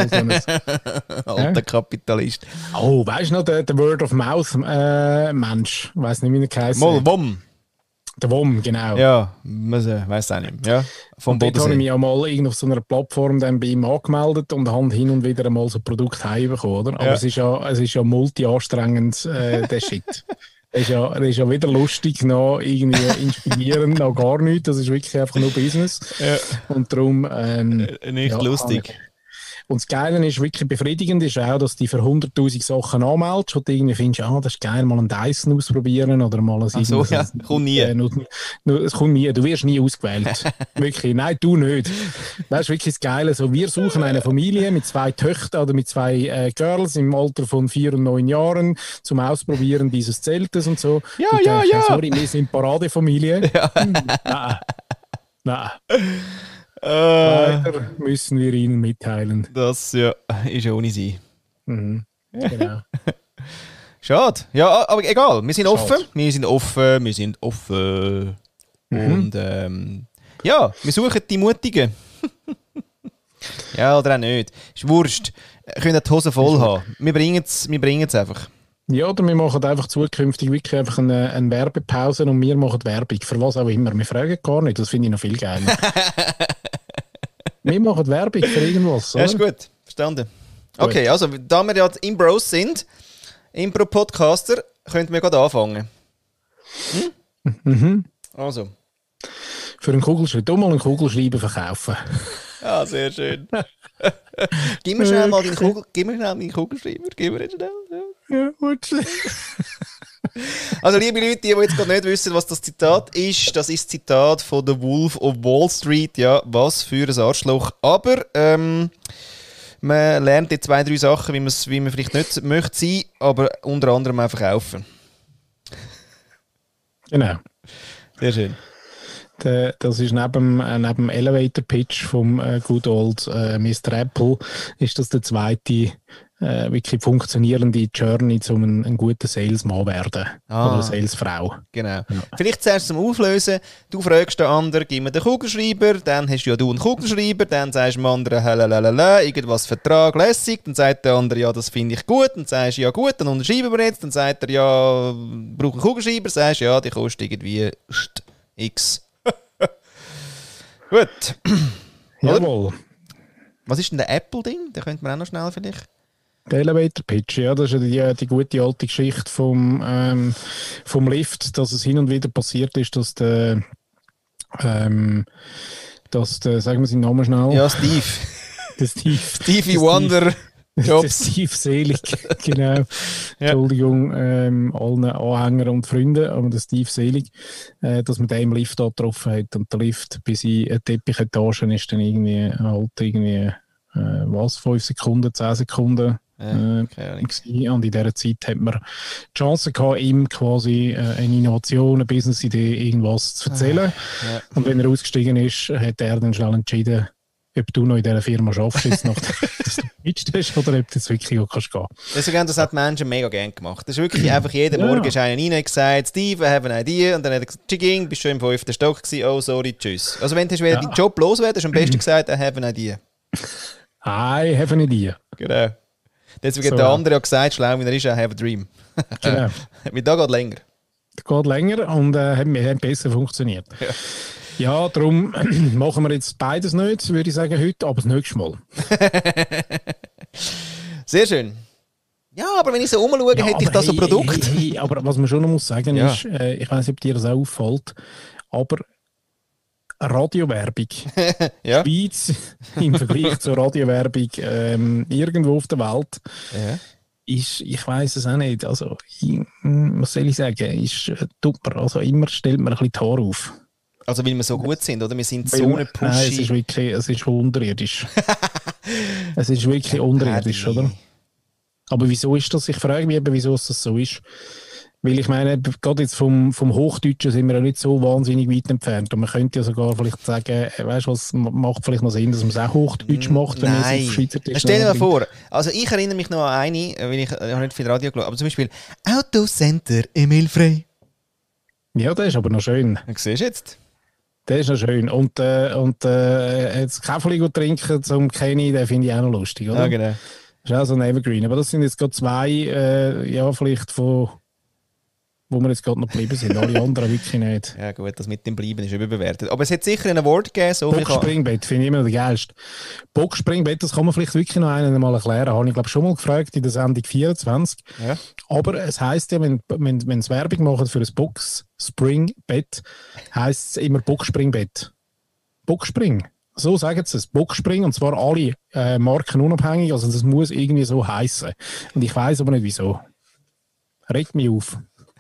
Speaker 2: Alter Kapitalist.
Speaker 1: Oh, weißt du noch, der Word-of-Mouth-Mensch? Ich weiss nicht, wie er geheißen hat.
Speaker 2: WOM.
Speaker 1: Der WOM, genau.
Speaker 2: Ja, weiss auch nicht. Ja,
Speaker 1: vom Bodensee. Dort habe ich mich ja mal auf so einer Plattform dann bei ihm angemeldet und habe hin und wieder mal so ein Produkt heimbekommen, oder? Aber es ist ja multi-anstrengend, der Shit. Er ist ja weder lustig, noch irgendwie inspirierend, noch gar nichts. Das ist wirklich einfach nur Business.
Speaker 2: Ja.
Speaker 1: Und darum...
Speaker 2: nicht lustig.
Speaker 1: Und das Geile ist, wirklich befriedigend ist auch, dass du für 100'000 Sachen anmeldest und du irgendwie findest, das ist geil, mal einen Dyson ausprobieren oder mal ein...
Speaker 2: Ach so, ja, kommt nie.
Speaker 1: Es kommt nie, du wirst nie ausgewählt. Wirklich, nein, du nicht. Das ist wirklich das Geile. So, wir suchen eine Familie mit 2 Töchtern oder mit 2 Girls im Alter von 4 und 9 Jahren zum Ausprobieren dieses Zeltes und so.
Speaker 2: Ja.
Speaker 1: Sorry, wir sind Paradefamilie. Ja. Nein. Leider müssen wir Ihnen mitteilen.
Speaker 2: Das ist ja ohne sie.
Speaker 1: Mhm. Genau.
Speaker 2: Schade. Ja, aber egal. Wir sind offen. Und ja, wir suchen die Mutigen. Ja, oder auch nicht. Ist wurscht. Können die Hose voll haben. Wir bringen es einfach.
Speaker 1: Ja, oder wir machen einfach zukünftig wirklich einfach eine Werbepause und wir machen Werbung. Für was auch immer. Wir fragen gar nicht. Das finde ich noch viel geiler. Wir machen Werbung für irgendwas. Oder?
Speaker 2: Ja, ist gut. Verstanden. Okay, also, da wir ja Imbros sind, Impro-Podcaster, könnten wir gerade anfangen.
Speaker 1: Mhm.
Speaker 2: Also.
Speaker 1: Für einen Kugelschreiber. Du mal einen Kugelschreiber verkaufen.
Speaker 2: Ah, sehr schön. Gib mir schnell mal deinen Kugelschreiber. Gib mir jetzt schnell.
Speaker 1: Ja, gut.
Speaker 2: Also, liebe Leute, die jetzt gerade nicht wissen, was das Zitat ist, das ist das Zitat von The Wolf of Wall Street. Ja, was für ein Arschloch. Aber man lernt jetzt 2, 3 Sachen, wie man vielleicht nicht möchte sein, aber unter anderem auch verkaufen.
Speaker 1: Genau.
Speaker 2: Sehr schön.
Speaker 1: Das ist neben dem Elevator Pitch vom Good Old Mr. Apple, ist das der zweite wirklich funktionierende Journey, um ein guter Salesman werden. Oder eine Salesfrau.
Speaker 2: Genau. Ja. Vielleicht zuerst zum Auflösen. Du fragst den anderen, gib mir den Kugelschreiber, dann hast ja du einen Kugelschreiber, dann sagst du dem anderen, halalala, irgendwas Vertrag, lässig, dann sagt der andere, ja, das finde ich gut, dann sagst du, ja gut, dann unterschreiben wir jetzt, dann sagt er, ja, brauche einen Kugelschreiber, sagst du, ja, die kostet irgendwie X. Gut.
Speaker 1: Jawohl.
Speaker 2: Was ist denn der Apple-Ding? Den könnte man auch noch schnell vielleicht...
Speaker 1: Der Elevator Pitch, ja, das ist ja die gute alte Geschichte vom Lift, dass es hin und wieder passiert ist, dass der sagen wir seinen Namen schnell.
Speaker 2: Ja, Steve.
Speaker 1: Der Steve.
Speaker 2: Stevie Wonder.
Speaker 1: Der Steve Selig, genau. Ja. Entschuldigung, allen Anhängern und Freunden, aber der Steve Selig, dass man den im Lift da getroffen hat. Und der Lift bis in eine Teppichetage ist dann irgendwie 5 Sekunden, 10 Sekunden. Und in dieser Zeit hat man die Chance gehabt, ihm quasi eine Innovation, eine Business-Idee, irgendwas zu erzählen. Ja. Und wenn er ausgestiegen ist, hat er dann schnell entschieden, ob du noch in dieser Firma arbeitest, jetzt noch, dass du pitcht hast, oder ob du jetzt wirklich auch kannst gehen.
Speaker 2: Deswegen, das hat die Menschen mega gerne gemacht. Das ist wirklich einfach, jeden Morgen ist einer rein gesagt, Steve, I have an idea, und dann hat er gesagt, Chigging, bist schon im 5. Stock gewesen, oh sorry, tschüss. Also wenn du wieder deinen Job loswerden, hast du am besten gesagt, I have an idea.
Speaker 1: I have an idea.
Speaker 2: Genau. Deswegen hat der andere ja gesagt, schlau wie er ist, I have a dream. Genau. Weil da geht länger.
Speaker 1: Geht länger und hat besser funktioniert. Ja, darum machen wir jetzt beides nicht, würde ich sagen, heute, aber das nächste Mal.
Speaker 2: Sehr schön. Ja, aber wenn ich so umschaue, hätte ich da so Produkte.
Speaker 1: Aber was man schon noch muss sagen ist, ich weiß nicht, ob dir das auch auffällt, aber Radiowerbung. Ja. Schweiz im Vergleich zur Radiowerbung irgendwo auf der Welt ist, ich weiss es auch nicht, also was soll ich sagen, ist super, also immer stellt man ein bisschen die Haare auf.
Speaker 2: Also weil wir so gut sind, oder? Wir sind so eine Pushy.
Speaker 1: Nein, es ist unterirdisch. Es ist wirklich unterirdisch, oder? Aber wieso ist das? Ich frage mich eben, wieso es das so ist. Weil ich meine, gerade jetzt vom Hochdeutschen sind wir ja nicht so wahnsinnig weit entfernt. Und man könnte ja sogar vielleicht sagen, weißt du, was macht vielleicht noch Sinn, dass man es auch Hochdeutsch macht, wenn man es auf Schweizerdeutsch macht.
Speaker 2: Stell dir mal vor, also ich erinnere mich noch an eine, weil ich habe nicht viel Radio geschaut, aber zum Beispiel Autocenter Emil Frey.
Speaker 1: Ja, das ist aber noch schön.
Speaker 2: Was siehst du jetzt?
Speaker 1: Das ist noch schön. Und jetzt Kaffee trinken zum Kenny, den finde ich auch noch lustig, oder?
Speaker 2: Ja, genau.
Speaker 1: Das ist auch so ein Evergreen. Aber das sind jetzt gerade zwei, ja, vielleicht von... wo wir jetzt gerade noch geblieben sind. Alle anderen wirklich nicht.
Speaker 2: Ja gut, das mit dem Bleiben ist überbewertet. Aber es hat sicher ein Award gegeben. So
Speaker 1: Boxspringbett finde ich immer der geilste. Boxspringbett, das kann man vielleicht wirklich noch einmal erklären. Habe ich glaube schon mal gefragt in der Sendung 24. Ja. Aber es heisst ja, wenn es Werbung machen für ein Boxspringbett, heisst es immer Boxspringbett. Boxspring. So sagen sie es. Boxspring, und zwar alle Marken unabhängig. Also das muss irgendwie so heissen. Und ich weiss aber nicht wieso. Regt mich auf.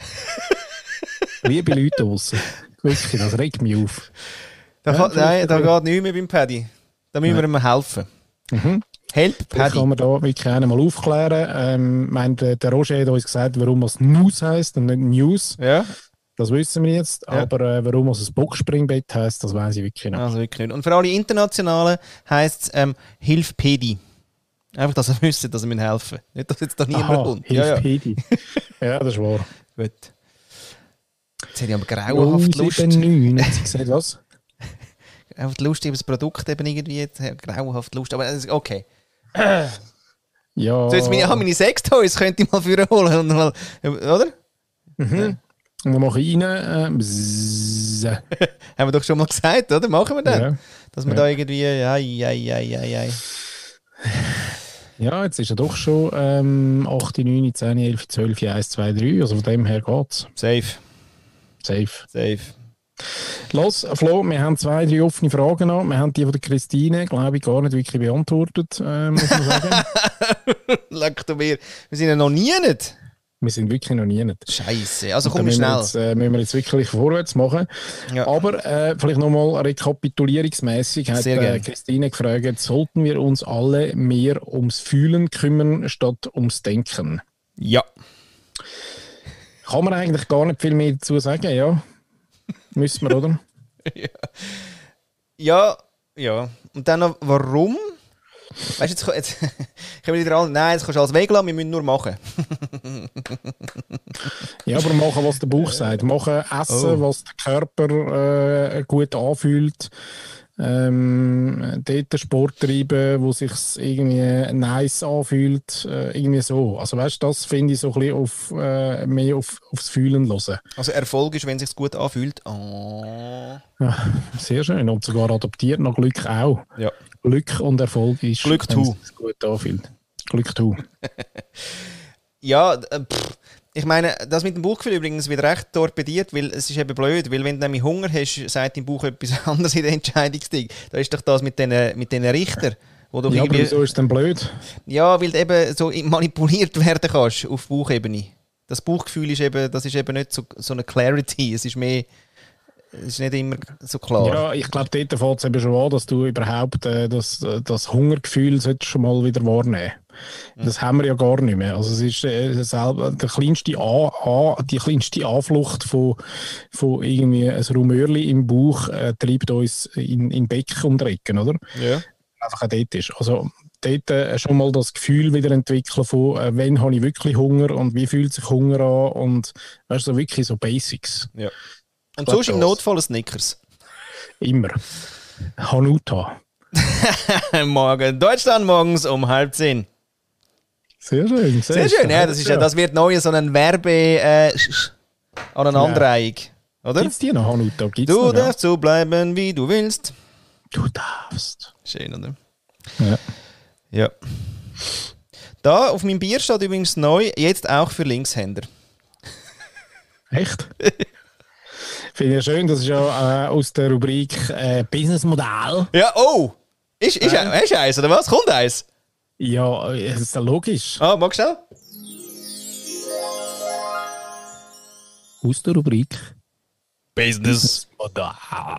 Speaker 1: Liebe Leute draussen. Wirklich, das regt mich auf.
Speaker 2: Nein, da geht nichts mehr beim Paddy. Da müssen wir ihm helfen.
Speaker 1: Mhm.
Speaker 2: Help Paddy.
Speaker 1: Kann man da wirklich mal aufklären. Der Roger hat uns gesagt, warum es News heisst und nicht News. Ja. Das wissen wir jetzt. Ja. Aber warum es ein Boxspringbett heisst, das weiss ich wirklich nicht.
Speaker 2: Also wirklich nicht. Und für alle Internationalen heisst es Hilf Pedi. Einfach, dass ihr wisst, dass ihr mir helfen. Nicht, dass jetzt da niemand kommt.
Speaker 1: Hilf Pedi. Ja, das ist wahr.
Speaker 2: Gut. Jetzt hätte ich aber grauenhaft Lust.
Speaker 1: 079, hat sie gesagt, was?
Speaker 2: Einfach Lust über das Produkt eben irgendwie. Jetzt grauenhaft Lust. Aber okay.
Speaker 1: Ja.
Speaker 2: So, jetzt meine Sextoys könnte ich mal für holen. Oder?
Speaker 1: Mhm. Ja. Und wir machen rein.
Speaker 2: Haben wir doch schon mal gesagt, oder? Machen wir dann. Ja. Dass wir da irgendwie.
Speaker 1: Ja, jetzt ist er doch schon 8, 9, 10, 11, 12, 1, 2, 3. Also von dem her geht's.
Speaker 2: Safe.
Speaker 1: Los, Flo, wir haben 2, 3 offene Fragen noch. Wir haben die von der Christine, glaube ich, gar nicht wirklich beantwortet, muss man sagen.
Speaker 2: Leck du mir. Wir sind ja noch nie nicht.
Speaker 1: Wir sind wirklich noch nie nicht.
Speaker 2: Scheiße, also komm schnell.
Speaker 1: Müssen wir jetzt wirklich vorwärts machen. Ja. Aber vielleicht nochmal rekapitulierungsmäßig hat Christine gefragt, sollten wir uns alle mehr ums Fühlen kümmern, statt ums Denken?
Speaker 2: Ja.
Speaker 1: Kann man eigentlich gar nicht viel mehr dazu sagen, ja? Müssen wir, oder?
Speaker 2: Ja. Und dann noch, warum? Weißt du, jetzt können wir wieder alle, nein, jetzt kannst du alles weglassen, wir müssen nur machen.
Speaker 1: Ja, aber machen, was der Bauch sagt. Machen, essen, was der Körper gut anfühlt. Dort Sport treiben, wo sich irgendwie nice anfühlt. Irgendwie so. Also weißt du, das finde ich so ein bisschen mehr aufs Fühlen hören.
Speaker 2: Also Erfolg ist, wenn es sich gut anfühlt. Oh.
Speaker 1: Ja, sehr schön. Und sogar adaptiert nach Glück auch.
Speaker 2: Ja.
Speaker 1: Glück und Erfolg ist,
Speaker 2: Glück
Speaker 1: wenn es sich gut anfühlt. Glück tu.
Speaker 2: Ja, ich meine, das mit dem Bauchgefühl übrigens wird recht torpediert, weil es ist eben blöd, weil wenn du nämlich Hunger hast, sagt dein Bauch etwas anderes in der Entscheidungsding. Da ist doch das mit den Richtern. Wo du
Speaker 1: ja, aber wieso ist es denn blöd?
Speaker 2: Ja, weil du eben so manipuliert werden kannst auf Bauchebene. Das Bauchgefühl ist eben, das ist eben nicht so eine Clarity, es ist mehr... Das ist nicht immer so klar.
Speaker 1: Ja, ich glaube, dort fängt es eben schon an, dass du überhaupt das Hungergefühl schon mal wieder wahrnehmen. Das haben wir ja gar nicht mehr. Also es ist die kleinste Anflucht von irgendwie ein Rumörli im Bauch treibt uns in Becken und Recken, oder?
Speaker 2: Ja.
Speaker 1: Einfach auch dort ist. Also dort schon mal das Gefühl wieder entwickeln von, wann habe ich wirklich Hunger und wie fühlt sich Hunger an und weißt du, so wirklich so Basics.
Speaker 2: Ja. Und sonst im Notfall ein Snickers.
Speaker 1: Immer. Hanuta.
Speaker 2: Morgen. Deutschland morgens um 9:30.
Speaker 1: Sehr schön.
Speaker 2: Sehr schön, ja. Das wird neu so ein Aneinanderreihung. Oder?
Speaker 1: Gibt's die noch, Hanuta?
Speaker 2: Du darfst so bleiben, wie du willst.
Speaker 1: Du darfst.
Speaker 2: Schön, oder?
Speaker 1: Ja.
Speaker 2: Da auf meinem Bier steht übrigens neu, jetzt auch für Linkshänder.
Speaker 1: Echt? Finde ich schön, das ist ja aus der Rubrik Businessmodell.
Speaker 2: Ja, oh! Ist eins, oder was? Kommt eins?
Speaker 1: Ja, das ist ja logisch.
Speaker 2: Ah, magst du schnell?
Speaker 1: Aus der Rubrik
Speaker 2: Businessmodell.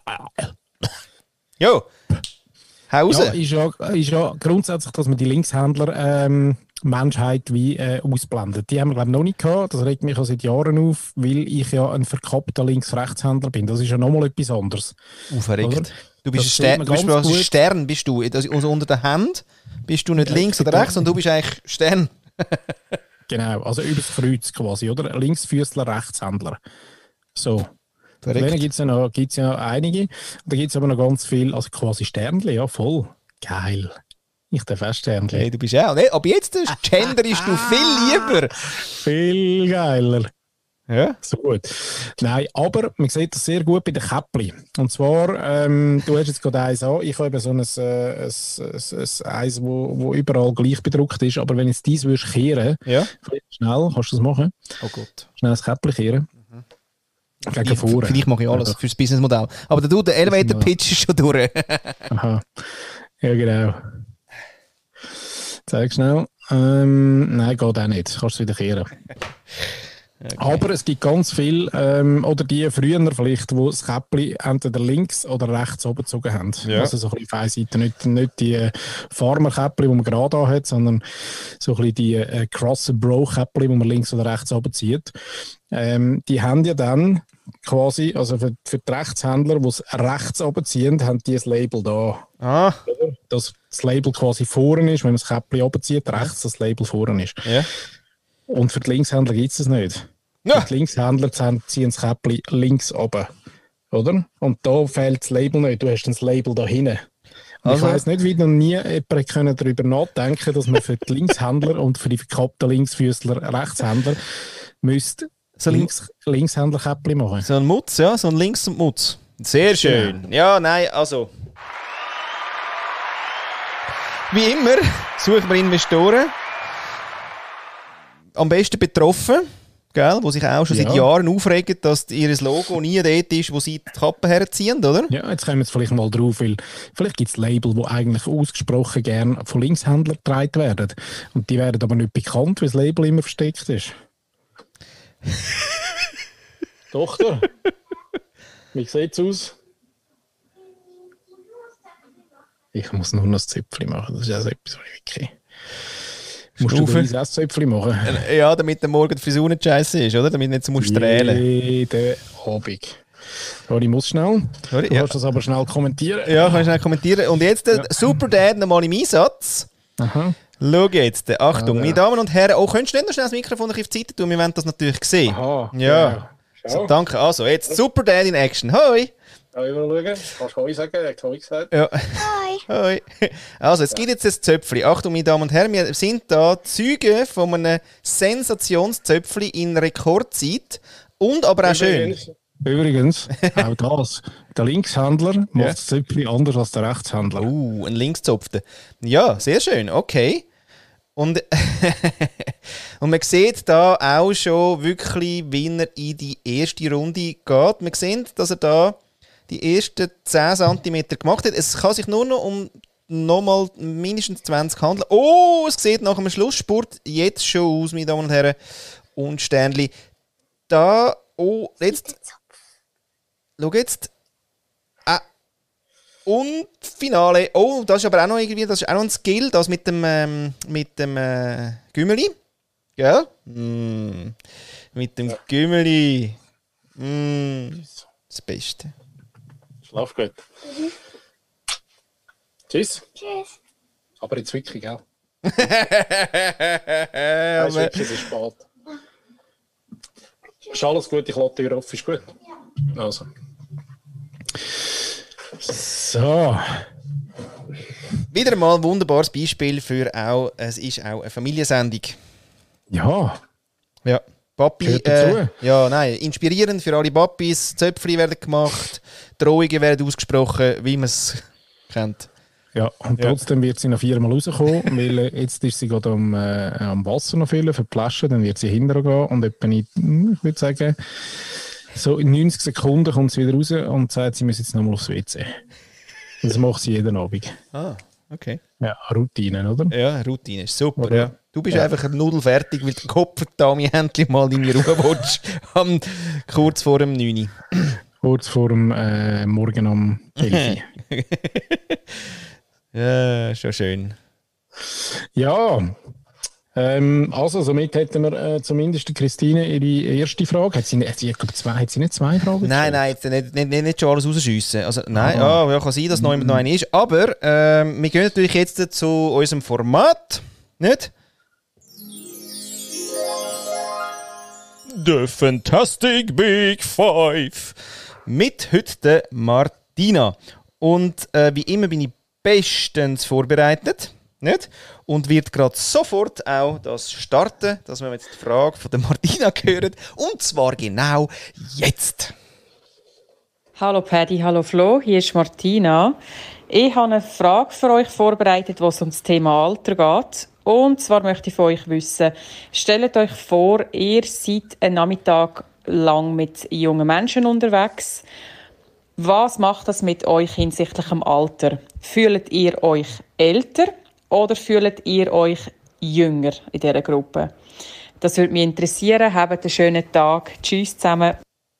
Speaker 2: Jo! Hau raus!
Speaker 1: Ja, ist ja grundsätzlich, dass man die Linkshändler Menschheit wie ausblendet. Die haben wir, glaube ich, noch nicht gehabt. Das regt mich auch seit Jahren auf, weil ich ja ein verkappter Links-Rechtshändler bin. Das ist ja nochmal etwas anderes.
Speaker 2: Verrückt. Du bist ein Stern, bist du. Also unter der Hand bist du nicht links oder rechts, sondern du bist eigentlich Stern.
Speaker 1: Genau, also übers Kreuz quasi, oder? Linksfüßler, Rechtshändler. So. Dann gibt es ja noch einige. Und da gibt es aber noch ganz viel, also quasi Sternchen, ja, voll. Geil. Ich darf auch Sternchen.
Speaker 2: Hey, du bist auch. Nee, aber jetzt genderst du viel lieber.
Speaker 1: Viel geiler.
Speaker 2: Ja.
Speaker 1: So gut. Nein, aber man sieht das sehr gut bei den Käppli. Und zwar, du hast jetzt gerade eins an. Ich habe eben so ein Eis, wo überall gleich bedruckt ist. Aber wenn jetzt dies würdest kehren, schnell, kannst du das machen?
Speaker 2: Oh Gott.
Speaker 1: Schnell das Käppli kehren. Gegen vorne.
Speaker 2: Vielleicht mache ich alles fürs Businessmodell. Aber der Elevator-Pitch ist schon durch.
Speaker 1: Aha. Ja, genau. Zeig schnell. Nein, geht auch nicht. Kannst du wieder kehren. Okay. Aber es gibt ganz viel, oder die früher vielleicht, die das Käppli entweder links oder rechts oben gezogen haben. Ja. Also so ein bisschen auf einer Seite. Nicht die Farmer-Käppli, die man gerade hat, sondern so ein bisschen die Cross-Bro-Käppli, die man links oder rechts oben zieht. Die haben ja dann quasi, also für die Rechtshändler, die es rechts oben ziehen, haben die ein Label da.
Speaker 2: Ah.
Speaker 1: Dass das Label quasi vorne ist, wenn man das Käppli oben zieht, rechts das Label vorne ist.
Speaker 2: Ja.
Speaker 1: Und für die Linkshändler gibt es das nicht. Ja. Die Linkshändler ziehen das Käppli links oben. Oder? Und da fehlt das Label nicht. Du hast das Label da hinten. Also. Ich weiss nicht, wie noch nie jemand darüber nachdenken kann, dass man für die Linkshändler und für die verkappten Linksfüßler, Rechtshändler müsste so Linkshändler-Käppli machen.
Speaker 2: So ein Mutz, ja, so ein Links- und Mutz. Sehr schön. Ja, nein, also. Wie immer suchen wir Investoren. Am besten betroffen, gell, die sich auch schon seit Jahren aufregen, dass ihr Logo nie dort ist, wo sie die Kappe herziehen, oder?
Speaker 1: Ja, jetzt kommen wir jetzt vielleicht mal drauf, weil vielleicht gibt es Label, die eigentlich ausgesprochen gerne von Linkshändlern getragen werden. Und die werden aber nicht bekannt, weil das Label immer versteckt ist. Tochter, wie sieht es aus? Ich muss nur noch das Zöpfchen machen, das ist also etwas, was ich wirklich... Musst du das Zöpfchen machen?
Speaker 2: Ja, damit der Morgen die Frisur nicht scheiße ist, oder? Damit nicht so musst strählen.
Speaker 1: Jeden Abend. Ich muss schnell. Du kannst das aber schnell kommentieren.
Speaker 2: Ja, kann ich schnell kommentieren. Und jetzt der Superdad nochmal im Einsatz.
Speaker 1: Aha.
Speaker 2: Schau jetzt. Achtung, meine Damen und Herren. Oh, könntest du nicht noch schnell das Mikrofon auf die Seite tun? Wir wollen das natürlich sehen.
Speaker 1: Aha.
Speaker 2: Ja. So, danke. Also, jetzt Superdad in Action. Hoi!
Speaker 1: Ich will schauen. Kannst du Hoi sagen? Er hat Hoi gesagt.
Speaker 2: Ja. Hoi. Also, es gibt jetzt ein Zöpfli. Achtung, meine Damen und Herren, wir sind da Zeugen von einem Sensationszöpfli in Rekordzeit. Und aber auch schön.
Speaker 1: Übrigens, auch das. Der Linkshändler macht das Zöpfli anders als der Rechtshändler.
Speaker 2: Ein Linkszopfter. Ja, sehr schön. Okay. Und, und man sieht da auch schon wirklich, wie er in die erste Runde geht. Man sieht, dass er da die ersten 10 cm gemacht hat. Es kann sich nur noch um nochmal mindestens 20 handeln. Oh, es sieht nach einem Schlussspurt jetzt schon aus, meine Damen und Herren. Und Sternli. Da, oh, jetzt. Schau jetzt. Und Finale. Oh, das ist aber auch noch irgendwie, das ist auch noch ein Skill, das mit dem Gümmeli. Gell? Mit dem Gümmeli. Das Beste.
Speaker 1: Schlaf gut. Tschüss.
Speaker 3: Tschüss.
Speaker 1: Aber jetzt wirklich, gell?
Speaker 2: Es
Speaker 1: ist spät. Ist alles gut, ich lasse die Tür auf, ist gut? Ja. Also. So.
Speaker 2: Wieder mal ein wunderbares Beispiel für auch, es ist auch eine Familiensendung.
Speaker 1: Ja.
Speaker 2: Ja. Papi, inspirierend für alle Papis, Zöpfchen werden gemacht, Drohungen werden ausgesprochen, wie man es kennt.
Speaker 1: Ja, und trotzdem wird sie noch 4-mal rauskommen, weil jetzt ist sie gerade am Wasser noch füllen, für die Flasche, dann wird sie hinterher gehen und etwa in, ich würde sagen, so in 90 Sekunden kommt sie wieder raus und sagt, sie muss jetzt nochmal aufs WC. Das macht sie jeden Abend.
Speaker 2: Ah, okay.
Speaker 1: Ja, Routine, oder?
Speaker 2: Ja, Routine ist super, oder? Ja. Du bist einfach nudelfertig, weil der Kopf da mir endlich mal deine Ruhe willst, kurz vor dem 9.
Speaker 1: Kurz vor dem Morgen um 11.
Speaker 2: Ja, schon schön.
Speaker 1: Ja, also somit hätten wir zumindest Christine ihre erste Frage. Hat sie nicht 2 Fragen?
Speaker 2: Nein, jetzt nicht schon alles rausschiessen. Also, nein, ja, kann sein, dass noch eine ist. Aber wir gehen natürlich jetzt zu unserem Format. Nicht? The Fantastic Big Five. Mit heute der Martina. Und wie immer bin ich bestens vorbereitet. Nicht? Und wird gerade sofort auch das starten, dass wir jetzt die Frage von der Martina hören. Und zwar genau jetzt.
Speaker 4: Hallo Paddy, hallo Flo, hier ist Martina. Ich habe eine Frage für euch vorbereitet, was um das Thema Alter geht. Und zwar möchte ich von euch wissen, stellt euch vor, ihr seid einen Nachmittag lang mit jungen Menschen unterwegs. Was macht das mit euch hinsichtlich dem Alter? Fühlt ihr euch älter oder fühlt ihr euch jünger in dieser Gruppe? Das würde mich interessieren. Habt einen schönen Tag. Tschüss zusammen.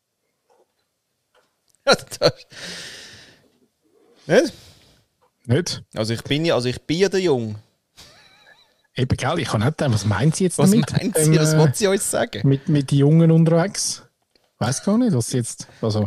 Speaker 2: Nicht?
Speaker 1: Nicht?
Speaker 2: Also ich bin ja der Jung.
Speaker 1: Eben, gell, ich kann nicht denken, was meint sie jetzt damit?
Speaker 2: Was meint sie? Was wollte sie uns sagen?
Speaker 1: Mit Jungen unterwegs? Ich weiss gar nicht, was sie jetzt... Also.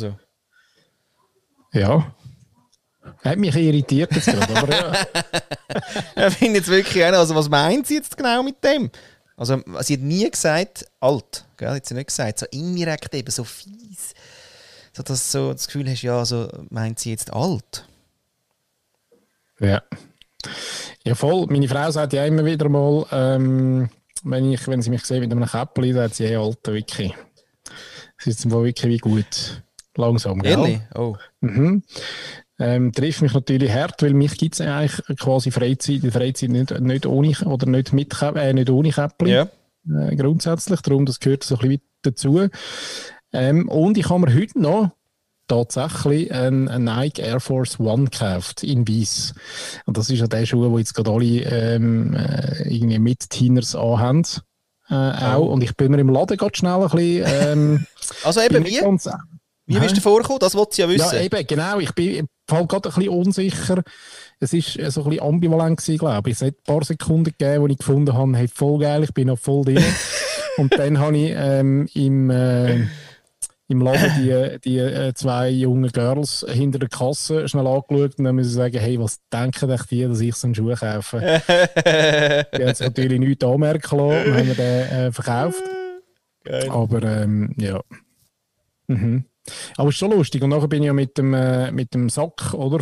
Speaker 1: Ja. Hat mich irritiert jetzt gerade, aber ja.
Speaker 2: Ich finde jetzt wirklich auch, also was meint sie jetzt genau mit dem? Also sie hat nie gesagt, alt, gell? Hat sie nicht gesagt, so indirekt eben, so fies. So, dass du so das Gefühl hast, ja, also meint sie jetzt alt?
Speaker 1: Ja. Ja, voll. Meine Frau sagt ja immer wieder mal, wenn sie mich sieht mit einem Käppli, sagt sie, hey, Alter, wirklich. Es ist wirklich wie gut. Langsam, gell?
Speaker 2: Ehrlich? Oh.
Speaker 1: Mhm. Trifft mich natürlich hart, weil mich gibt es eigentlich quasi die Freizeit nicht ohne oder nicht ohne Käppli.
Speaker 2: Ja.
Speaker 1: Grundsätzlich, darum, das gehört so ein bisschen dazu. Und ich habe mir heute noch tatsächlich einen Nike Air Force One gekauft, in Weiss. Und das ist ja der Schuh, den jetzt gerade alle irgendwie Mit-Teeners anhaben. Auch. Und ich bin mir im Laden gerade schnell ein bisschen...
Speaker 2: also eben wie bist du vorgekommen? Das wollte sie ja wissen.
Speaker 1: Ja, eben, genau. Ich bin gerade ein bisschen unsicher. Es war so ein bisschen ambivalent gewesen, glaube ich. Es hat ein paar Sekunden gegeben, wo ich gefunden habe, hey, voll geil, ich bin noch voll drin. Und dann habe ich im Laden die zwei jungen Girls hinter der Kasse schnell angeschaut und dann müssen sie sagen, hey, was denken euch die, dass ich so einen Schuh kaufe? Die haben sich natürlich nichts anmerken lassen und haben wir den verkauft.
Speaker 2: Geil.
Speaker 1: Aber ja. Mhm. Aber es ist schon lustig. Und nachher bin ich ja mit dem Sack, oder,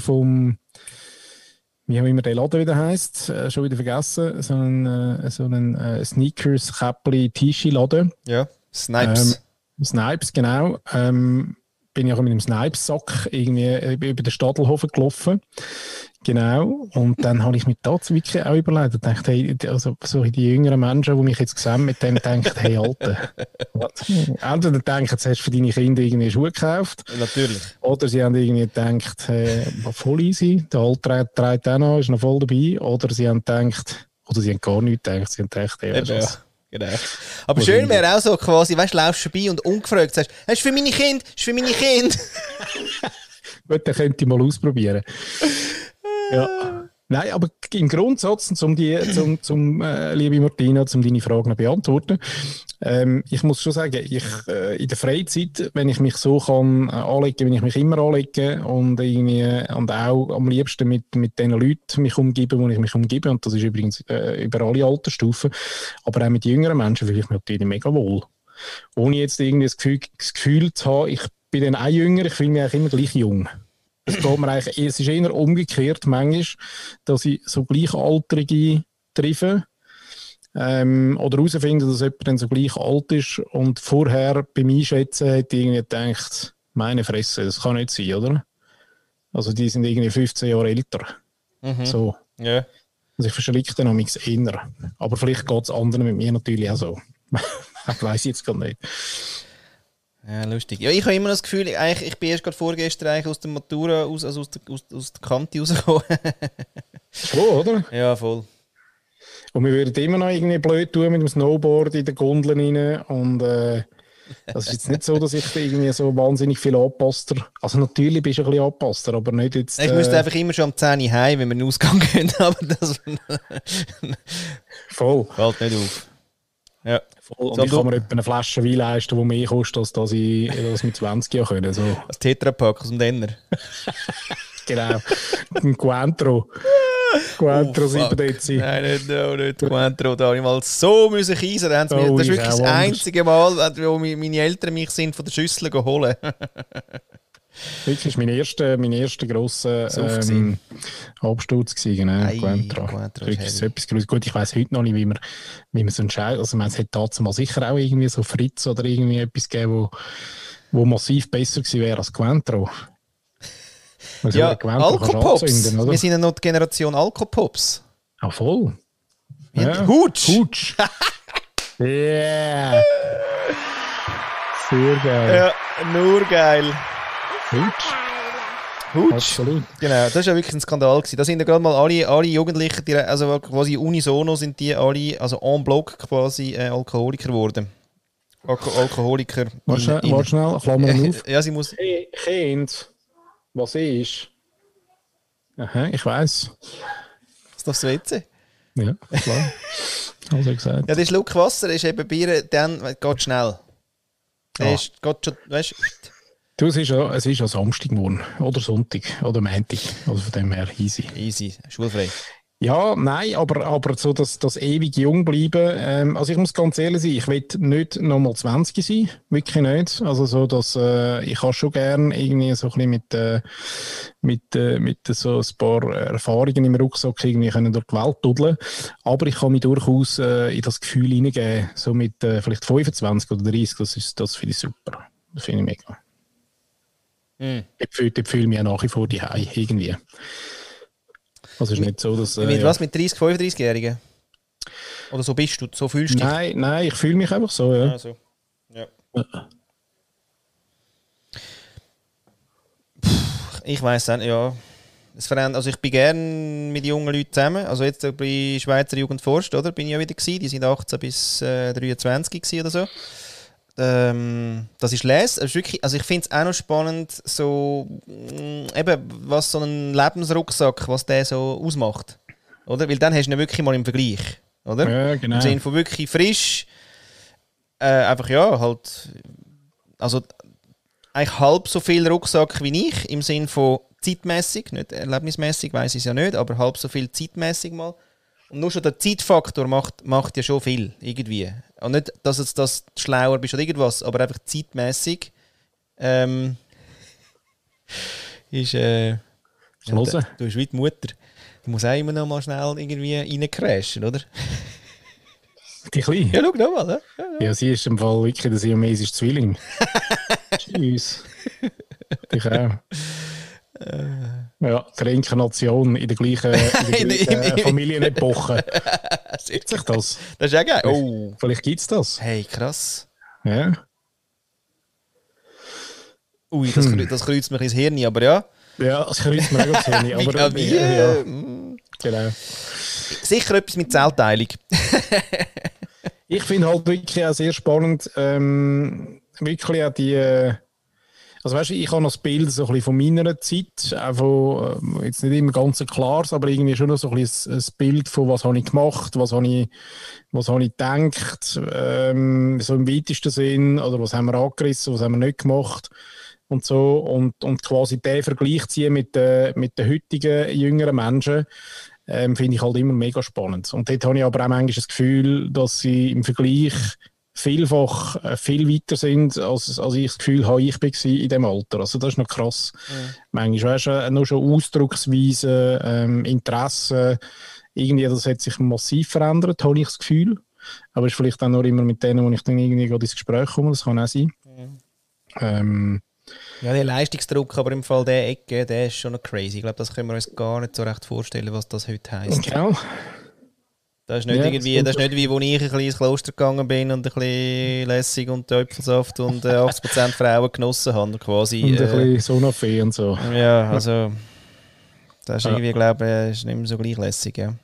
Speaker 1: wie auch immer der Laden wieder heisst, schon wieder vergessen, so ein Sneakers-Käppli-Tischi-Laden.
Speaker 2: Ja, Snipes.
Speaker 1: Snipes, genau. Bin ich auch mit dem Snipes-Sack irgendwie über den Stadelhofen gelaufen. Genau. Und dann habe ich mir das wirklich auch überlegt und dachte, hey, also so die jüngeren Menschen, die mich jetzt sehen, mit dem denken, hey, Alter, entweder denken, jetzt hast du für deine Kinder irgendwie Schuhe gekauft.
Speaker 2: Natürlich.
Speaker 1: Oder sie haben irgendwie gedacht, voll easy, der Alte trägt auch noch, ist noch voll dabei. Oder sie haben gedacht, oder sie haben gar nichts gedacht, sie haben gedacht, hey,
Speaker 2: ja. Genau. Aber schön wäre auch so quasi, weißt du, laufst vorbei und ungefragt sagst, hast du für meine Kinder? Hast du für meine Kinder?
Speaker 1: Gut, dann könnte ich mal ausprobieren. Ja. Nein, aber im Grundsatz, liebe Martina, um deine Frage noch beantworten, ich muss schon sagen, in der Freizeit, wenn ich mich so kann anlegen, wenn ich mich immer anlege und auch am liebsten mit den Leuten mich umgebe, wo ich mich umgebe, und das ist übrigens über alle Altersstufen, aber auch mit jüngeren Menschen fühle ich mich natürlich mega wohl. Ohne jetzt irgendwie das Gefühl zu haben, ich bin dann auch jünger, ich fühle mich eigentlich immer gleich jung. Es ist eher umgekehrt manchmal, dass ich so Gleichaltrige treffe oder herausfinde, dass jemand dann so gleich alt ist und vorher beim Einschätzen hätte ich irgendwie gedacht, meine Fresse, das kann nicht sein, oder? Also die sind irgendwie 15 Jahre älter.
Speaker 2: Mhm.
Speaker 1: So.
Speaker 2: Yeah.
Speaker 1: Also ich verschrecke dann manchmal eher. Aber vielleicht geht es anderen mit mir natürlich auch so. Ich weiss jetzt gar nicht.
Speaker 2: Ja, lustig. Ja, ich habe immer das Gefühl, ich bin erst gerade vorgestern eigentlich aus der Matura, aus der Kante rausgekommen.
Speaker 1: Schon, oder?
Speaker 2: Ja, voll.
Speaker 1: Und wir würden immer noch irgendwie blöd tun mit dem Snowboard in den Gondeln rein. Und das ist jetzt nicht so, dass ich irgendwie so wahnsinnig viel anpasster. Also natürlich bist du ein bisschen anpasster, aber nicht jetzt...
Speaker 2: Ich müsste einfach immer schon am 10 Uhr heim, wenn wir in den Ausgang gehen, aber das...
Speaker 1: Voll.
Speaker 2: Fällt nicht auf. Ja.
Speaker 1: Voll. Und so, ich kann mir etwa eine Flasche Wein leisten, die mehr kostet, als dass ich das mit 20 Jahren können. So.
Speaker 2: Das Tetrapack aus dem Denner.
Speaker 1: Genau. Ein Cointreau. Cointreau 7 Dezi.
Speaker 2: Nein, nicht Cointreau. Da habe ich mal so müssen kiesen. Das ist wirklich das einzige Mal, wo meine Eltern mich sind von der Schüssel holen.
Speaker 1: Wirklich mein erster grosser Absturz gewesen, genau. Cointreau. Wirklich so etwas Grosses. Gut, ich weiss heute noch nicht, wie man so entscheidet. Also, es hätte damals sicher auch irgendwie so Fritz oder irgendwie etwas gegeben, wo massiv besser gewesen wäre als Cointreau. Also
Speaker 2: ja, Alkopops. Wir sind ja noch die Generation Alkopops.
Speaker 1: Ah, voll.
Speaker 2: Ja. Hutsch.
Speaker 1: Yeah. Sehr geil.
Speaker 2: Ja, nur geil. Hutsch.
Speaker 1: Absolut.
Speaker 2: Genau, das war ja wirklich ein Skandal gewesen. Da sind ja gerade mal alle Jugendlichen, also quasi unisono sind die alle, also en bloc quasi Alkoholiker geworden. Alkoholiker.
Speaker 1: Warte schnell, Klammern auf.
Speaker 2: Ja, sie muss...
Speaker 1: Hey, Kind, was ist? Aha, ich weiss.
Speaker 2: Ist das WC?
Speaker 1: Ja, klar. Also gesagt.
Speaker 2: Ja, der Schluck Wasser ist eben Bier, dann geht schnell. Geht schon, weißt
Speaker 1: du, es ist ja Samstag geworden. Oder Sonntag. Oder Montag. Also von dem her easy.
Speaker 2: Easy, schulfrei.
Speaker 1: Ja, nein, aber so das ewig jung bleiben. Also ich muss ganz ehrlich sein, ich will nicht nochmal 20 sein. Wirklich nicht. Also so, dass ich habe schon gerne irgendwie so ein bisschen mit so ein paar Erfahrungen im Rucksack irgendwie können durch die Welt dudeln. Aber ich kann mich durchaus in das Gefühl hineingeben, so mit vielleicht 25 oder 30, das finde ich super. Das finde ich mega. Ich fühle mich ja nach wie vor daheim irgendwie. Also es ist nicht so, dass...
Speaker 2: was, mit 30, 35-Jährigen? Oder so bist du, so fühlst du dich?
Speaker 1: Nein, ich fühle mich einfach so, ja.
Speaker 2: Also, ja. Ich weiss auch nicht, ja. Also ich bin gerne mit jungen Leuten zusammen. Also jetzt bei Schweizer Jugendforst, oder? Bin ich ja wieder gewesen. Die sind 18 bis 23 gewesen oder so. Das ist wirklich, also ich finde es auch noch spannend, so eben, was so ein Lebensrucksack, was der so ausmacht. Oder? Weil dann hast du ihn wirklich mal im Vergleich. Oder?
Speaker 1: Ja, genau.
Speaker 2: Im Sinne von wirklich frisch, einfach ja, halt, also eigentlich halb so viel Rucksack wie ich, im Sinne von zeitmässig, nicht erlebnismässig, weiss ich es ja nicht, aber halb so viel zeitmässig mal. Und nur schon der Zeitfaktor macht ja schon viel, irgendwie. Und nicht, dass du das schlauer bist oder irgendwas, aber einfach zeitmässig ist... du bist wie die Mutter. Du musst auch immer noch mal schnell irgendwie reincrashen, oder?
Speaker 1: Die Kleine?
Speaker 2: Ja, schau doch mal.
Speaker 1: Ja, sie ist im Fall wirklich der siamesische Zwilling. Tschüss. Ich auch. Ja, die Reinkarnation in der gleichen Familienepoche. Gibt sich das?
Speaker 2: Das ist ja geil. Oh.
Speaker 1: Vielleicht gibt es das.
Speaker 2: Hey, krass.
Speaker 1: Ja.
Speaker 2: Ui, das kreuzt mich ins Hirn, aber ja.
Speaker 1: Ja, das kreuzt mir auch ins Hirn. Aber
Speaker 2: ja.
Speaker 1: Genau.
Speaker 2: Sicher etwas mit Zellteilung.
Speaker 1: Ich finde halt wirklich auch sehr spannend, wirklich auch die... Also weißt du, ich habe noch das Bild so ein bisschen von meiner Zeit, auch jetzt nicht immer ganz klar, aber irgendwie schon noch so ein bisschen ein Bild von was habe ich gemacht, was habe ich gedacht, so im weitesten Sinn, oder was haben wir angerissen, was haben wir nicht gemacht und so, und quasi den Vergleich ziehen mit den heutigen jüngeren Menschen, finde ich halt immer mega spannend. Und dort habe ich aber auch manchmal das Gefühl, dass sie im Vergleich vielfach viel weiter sind, als ich das Gefühl habe, ich war in diesem Alter. Also das ist noch krass. Ja. Manchmal weißt du, nur schon Ausdrucksweise, Interessen, irgendwie, das hat sich massiv verändert, habe ich das Gefühl. Aber es ist vielleicht auch nur immer mit denen, wo ich dann irgendwie ins Gespräch komme, das kann auch sein.
Speaker 2: Ja. Ja, der Leistungsdruck, aber im Fall der Ecke, der ist schon noch crazy. Ich glaube, das können wir uns gar nicht so recht vorstellen, was das heute heisst.
Speaker 1: Genau.
Speaker 2: Das ist nicht irgendwie, das ist nicht wie, wo ich ein bisschen ins Kloster gegangen bin und ein bisschen lässig und Äpfelsaft und 80% Frauen genossen habe, quasi.
Speaker 1: Und ein bisschen Sonafee und so.
Speaker 2: Ja, also das ist irgendwie, glaube ich, nicht mehr so gleich lässig, ja.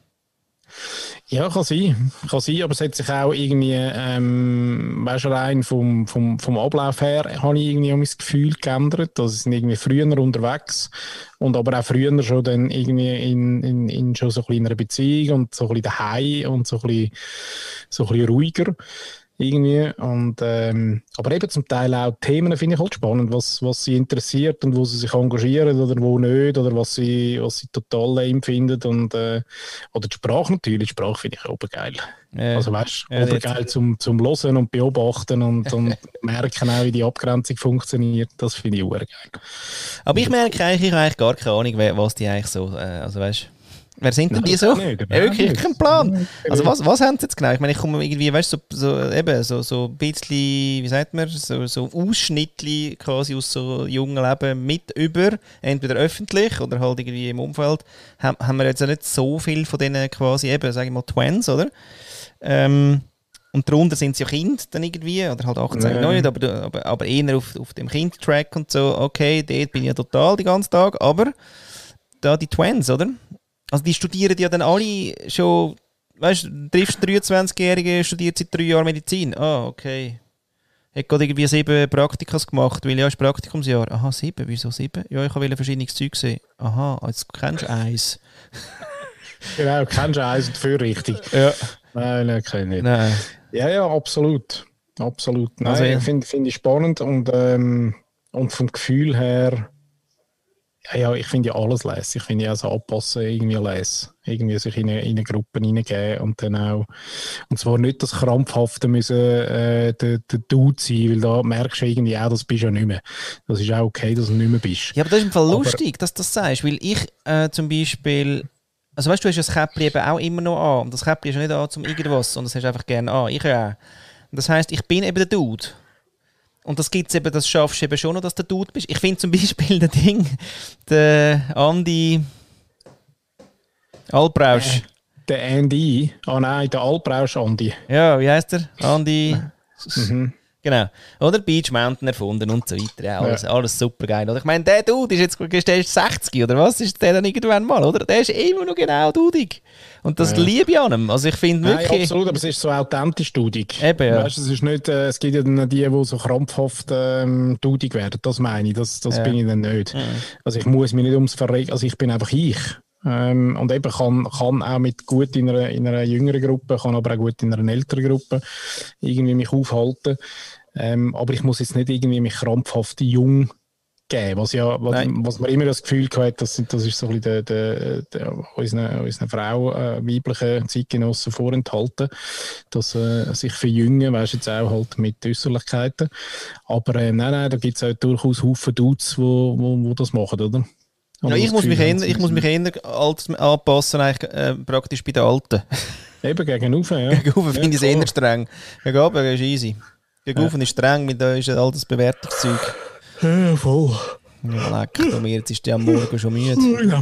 Speaker 1: Ja, kann sein, aber es hat sich auch irgendwie, weißt du, allein vom Ablauf her, habe ich irgendwie mein Gefühl geändert, dass es irgendwie früher unterwegs und aber auch früher schon dann irgendwie in schon so einer Beziehung und so ein bisschen daheim und so ein bisschen ruhiger irgendwie. Und, aber eben zum Teil auch Themen finde ich halt spannend, was sie interessiert und wo sie sich engagieren oder wo nicht oder was sie total lame finden und oder die Sprache natürlich, die Sprache finde ich obergeil. Also weißt du, obergeil zum Hören und Beobachten und merken auch, wie die Abgrenzung funktioniert, das finde ich obergeil.
Speaker 2: Aber ich merke eigentlich, ich habe eigentlich gar keine Ahnung, was die eigentlich so, also weißt du, wer sind denn die so?
Speaker 1: Nicht,
Speaker 2: ja, wirklich, kein Plan. Also was haben sie jetzt genau? Ich meine, ich komme irgendwie, weißt du, so ein bisschen, wie sagt man, so Ausschnittli quasi aus so jungen Leben mit über, entweder öffentlich oder halt irgendwie im Umfeld, haben wir jetzt ja nicht so viel von denen quasi eben, sage ich mal, Twins, oder? Und darunter sind sie ja Kinder dann irgendwie, oder halt 18, nicht, aber eher auf dem Kind-Track und so, okay, dort bin ich ja total den ganzen Tag, aber da die Twins, oder? Also die studieren ja dann alle schon, weißt du, triffst einen 23-Jährigen, studiert seit 3 Jahren Medizin. Ah, okay. Hat gerade irgendwie 7 Praktikas gemacht, weil ja, ist Praktikumsjahr. Aha, 7, wieso 7? Ja, ich wollte verschiedenes Zeug sehen. Aha, jetzt kennst du eins.
Speaker 1: Genau, kennst du eins und für richtig.
Speaker 2: Ja.
Speaker 1: Nein, kenne ich nicht.
Speaker 2: Nein.
Speaker 1: Ja, absolut. Absolut. Nein,
Speaker 2: also, ja.
Speaker 1: Finde ich spannend und vom Gefühl her, ja, ich finde ja alles lässig. Ich finde ja so anpassen irgendwie lässig. Irgendwie sich in eine Gruppe reingeben und dann auch, und zwar nicht das krampfhafte müssen der Dude sein, weil da merkst du irgendwie auch, das bist du ja nicht mehr. Das ist auch okay, dass du nicht mehr bist.
Speaker 2: Ja, aber das ist im Fall lustig, dass du das sagst, weil ich zum Beispiel, also weißt du, hast das Käppli eben auch immer noch an und das Käppli ist ja nicht an zum irgendwas, sondern das hast du einfach gerne an. Ich auch. Und das heisst, ich bin eben der Dude. Und das gibt's eben, das schaffst du eben schon noch, dass du der Dude bist. Ich finde zum Beispiel der Andi Albrausch.
Speaker 1: Der Andy? Ah nein, der Albrausch Andi.
Speaker 2: Ja, wie heisst der? Andi. Genau. Oder Beach Mountain erfunden und so weiter. Ja, alles super geil. Oder ich meine, der Dude ist jetzt, der ist 60 oder was? Ist der dann irgendwann mal, oder? Der ist immer noch genau dudig. Und das liebe ich an ihm. Also ich finde wirklich...
Speaker 1: Nein, absolut, aber es ist so authentisch dudig.
Speaker 2: Eben, ja.
Speaker 1: Weißt, es ist nicht, es gibt ja dann die so krampfhaft dudig werden. Das meine ich, das bin ich dann nicht. Ja. Also ich muss mich nicht ums Verregen, also ich bin einfach ich. Und eben kann auch mit gut in einer jüngeren Gruppe, kann aber auch gut in einer älteren Gruppe irgendwie mich aufhalten. Aber ich muss jetzt nicht irgendwie mich krampfhaft jung geben, was man immer das Gefühl hat, das ist so ein bisschen unseren Frau, weiblichen Zeitgenossen vorenthalten, dass sich verjüngen, weißt du, jetzt auch halt mit Äußerlichkeiten. Aber nein, da gibt es auch durchaus Haufen Dudes, wo das machen, oder?
Speaker 2: Ja, ich muss mich eher anpassen, eigentlich, praktisch bei den Alten.
Speaker 1: Eben, gegenüber, ja.
Speaker 2: Gegenüber finde ich es eher streng. Gegenüber ist easy. Gegenüber ist streng, da ist all das Bewertungszeug.
Speaker 1: Ja, voll.
Speaker 2: Ja, leck, jetzt ist der am Morgen schon müde.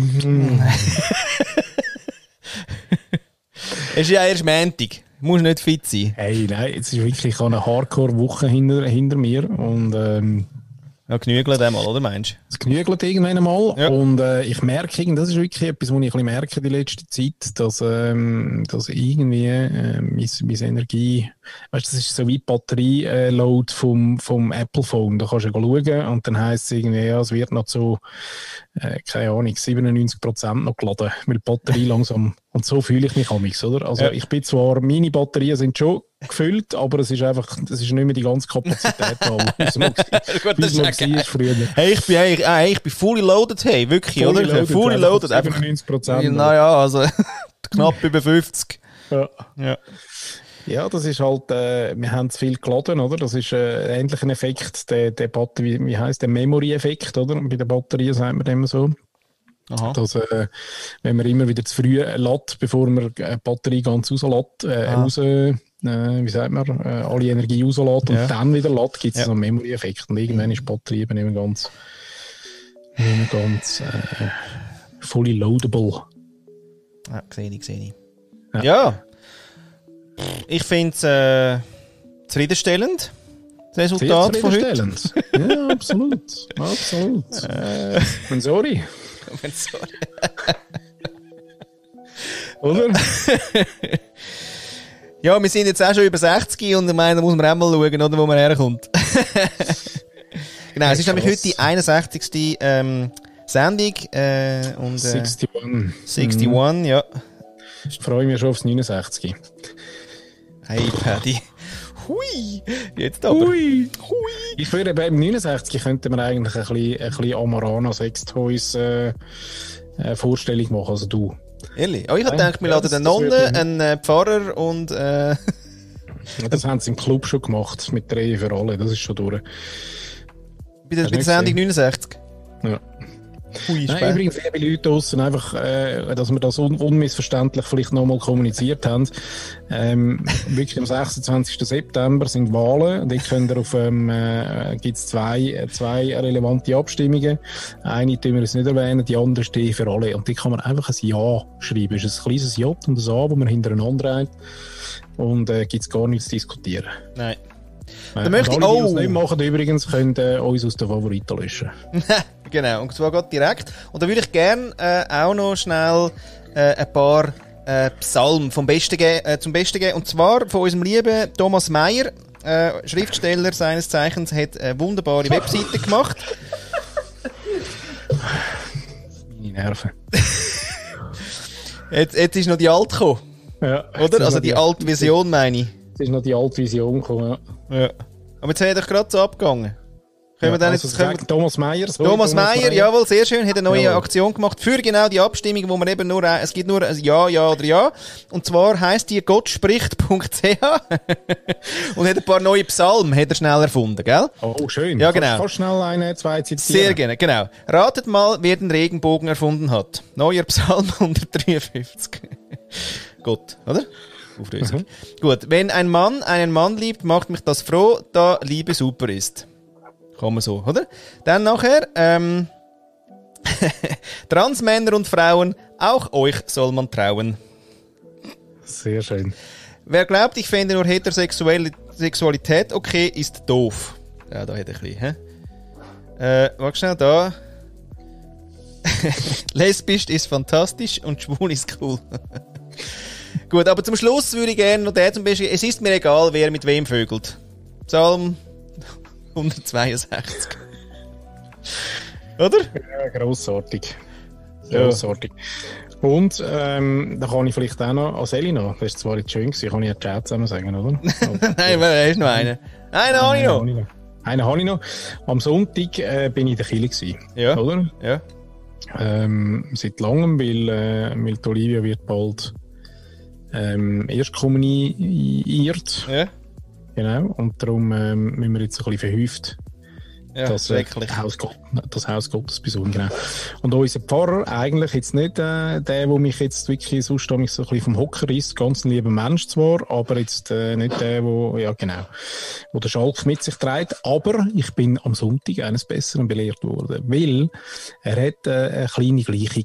Speaker 2: Es ist ja erst Montag. Du musst nicht fit sein.
Speaker 1: Hey, nein, jetzt ist wirklich eine Hardcore-Woche hinter mir. Und,
Speaker 2: ja, genügelt einmal, oder meinst du?
Speaker 1: Es genügelt irgendwann einmal. Ja. Und ich merke, das ist wirklich etwas, was ich ein bisschen merke die letzte Zeit, dass irgendwie meine Energie, weißt du, das ist so wie Batterie-Load vom Apple-Phone. Da kannst du schauen und dann heisst es irgendwie, ja, es wird noch zu, keine Ahnung, 97% noch geladen, weil die Batterie langsam, und so fühle ich mich amigs, oder? Also ich bin zwar, meine Batterien sind schon gefüllt, aber es ist nicht mehr die ganze Kapazität da, wie es früher.
Speaker 2: Hey, ich bin fully loaded, hey, wirklich,
Speaker 1: fully
Speaker 2: oder?
Speaker 1: Loaded,
Speaker 2: fully loaded,
Speaker 1: einfach 90%.
Speaker 2: Naja, also knapp über 50.
Speaker 1: Ja. Ja, das ist halt, wir haben zu viel geladen, oder? Das ist ähnlich ein Effekt, der Batterie, wie heisst der Memory-Effekt, oder? Bei den Batterien sagt man immer so. Aha. Dass, wenn man immer wieder zu früh lädt, bevor man die Batterie ganz rauslässt, wie sagt man, alle Energie rauslässt und dann wieder lädt, gibt es so einen Memory-Effekt. Und irgendwann ist die Batterie eben nicht mehr ganz fully loadable.
Speaker 2: Ja, sehe ich. Ja. Ich finde es zufriedenstellend, das Resultat von heute.
Speaker 1: Ja, absolut. Sorry. Oder?
Speaker 2: Ja, wir sind jetzt auch schon über 60 und ich meine, da muss man auch mal schauen, oder, wo man herkommt. Genau, es ist nämlich heute die 61. Sendung. Und,
Speaker 1: 61.
Speaker 2: 61, ja.
Speaker 1: Ich freue mich schon aufs 69.
Speaker 2: Hey, Paddy. Hui! Jetzt aber.
Speaker 1: Hui! Ich finde, beim 69 könnte man eigentlich ein bisschen Amarana Sextoys Vorstellung machen, also du.
Speaker 2: Ehrlich? Oh, ich habe gedacht, wir laden eine Nonne, einen Pfarrer und...
Speaker 1: Ja, das haben sie im Club schon gemacht, mit 3 für alle, das ist schon durch.
Speaker 2: Bei der Sendung 69?
Speaker 1: Ja. Nein, übrigens, liebe Leute draussen, einfach, dass wir das unmissverständlich vielleicht nochmal kommuniziert haben. Wirklich am 26. September sind Wahlen. Und dort könnt ihr gibt es zwei relevante Abstimmungen. Eine tun wir uns nicht erwähnen, die andere steht für alle. Und dort kann man einfach ein Ja schreiben. Es ist ein kleines J und ein A, das man hintereinander hat. Und gibt es gar nichts zu diskutieren.
Speaker 2: Nein.
Speaker 1: Dann möchte ich auch. Die, die das nicht machen, übrigens, können uns aus den Favoriten löschen.
Speaker 2: Genau, und zwar geht direkt. Und da würde ich gerne auch noch schnell ein paar Psalmen zum Besten geben. Und zwar von unserem lieben Thomas Meyer, Schriftsteller seines Zeichens, hat eine wunderbare Webseite gemacht.
Speaker 1: Meine Nerven.
Speaker 2: Jetzt ist noch die alte gekommen.
Speaker 1: Ja,
Speaker 2: oder? Also die alte Vision, meine ich.
Speaker 1: Jetzt ist noch die alte Vision gekommen,
Speaker 2: ja. Aber jetzt hat er gerade so abgegangen. Können wir dann
Speaker 1: also jetzt, Thomas Meyer.
Speaker 2: Thomas Meyer, jawohl, sehr schön, hat eine neue Aktion gemacht für genau die Abstimmung, wo man eben nur, es gibt nur ein Ja, Ja oder Ja. Und zwar heisst die gottspricht.ch und hat ein paar neue Psalmen, hat er schnell erfunden, gell?
Speaker 1: Oh, schön.
Speaker 2: Ja, genau.
Speaker 1: Kannst schnell zwei zitieren?
Speaker 2: Sehr gerne, genau. Ratet mal, wer den Regenbogen erfunden hat. Neuer Psalm 153. Gott, oder? Auflösung. Gut, wenn ein Mann einen Mann liebt, macht mich das froh, da Liebe super ist. Kann man so, oder? Dann nachher, Transmänner und Frauen, auch euch soll man trauen.
Speaker 1: Sehr schön.
Speaker 2: Wer glaubt, ich fände nur heterosexuelle Sexualität okay, ist doof. Ja, da hätte ich ein bisschen, warte schnell, da. Lesbisch ist fantastisch und schwul ist cool. Gut, aber zum Schluss würde ich gerne noch der zum Beispiel, es ist mir egal, wer mit wem vögelt. Psalm 162. Oder?
Speaker 1: Ja, grossartig. Grossartig. Ja. Und, da kann ich vielleicht auch noch, als Elina, das ist zwar nicht schön gewesen, kann ich ja Chat zusammen sagen, oder?
Speaker 2: Nein, aber er ist noch einer. Einen habe ich noch.
Speaker 1: Einen habe ich noch. Am Sonntag bin ich in der Kirche gewesen.
Speaker 2: Ja.
Speaker 1: Oder?
Speaker 2: Ja.
Speaker 1: Seit langem, weil die Olivia wird bald erstkommuniziert.
Speaker 2: Ja.
Speaker 1: Genau. Und darum müssen wir jetzt ein bisschen verhäuft das Haus Gottes besuchen. Genau. Und unser Pfarrer, eigentlich jetzt nicht der mich jetzt wirklich sonst so ein bisschen vom Hocker ist, ganz ein lieber Mensch zwar, aber jetzt nicht der, wo der Schalk mit sich trägt. Aber ich bin am Sonntag eines Besseren belehrt worden, weil er hat eine kleine Gleichung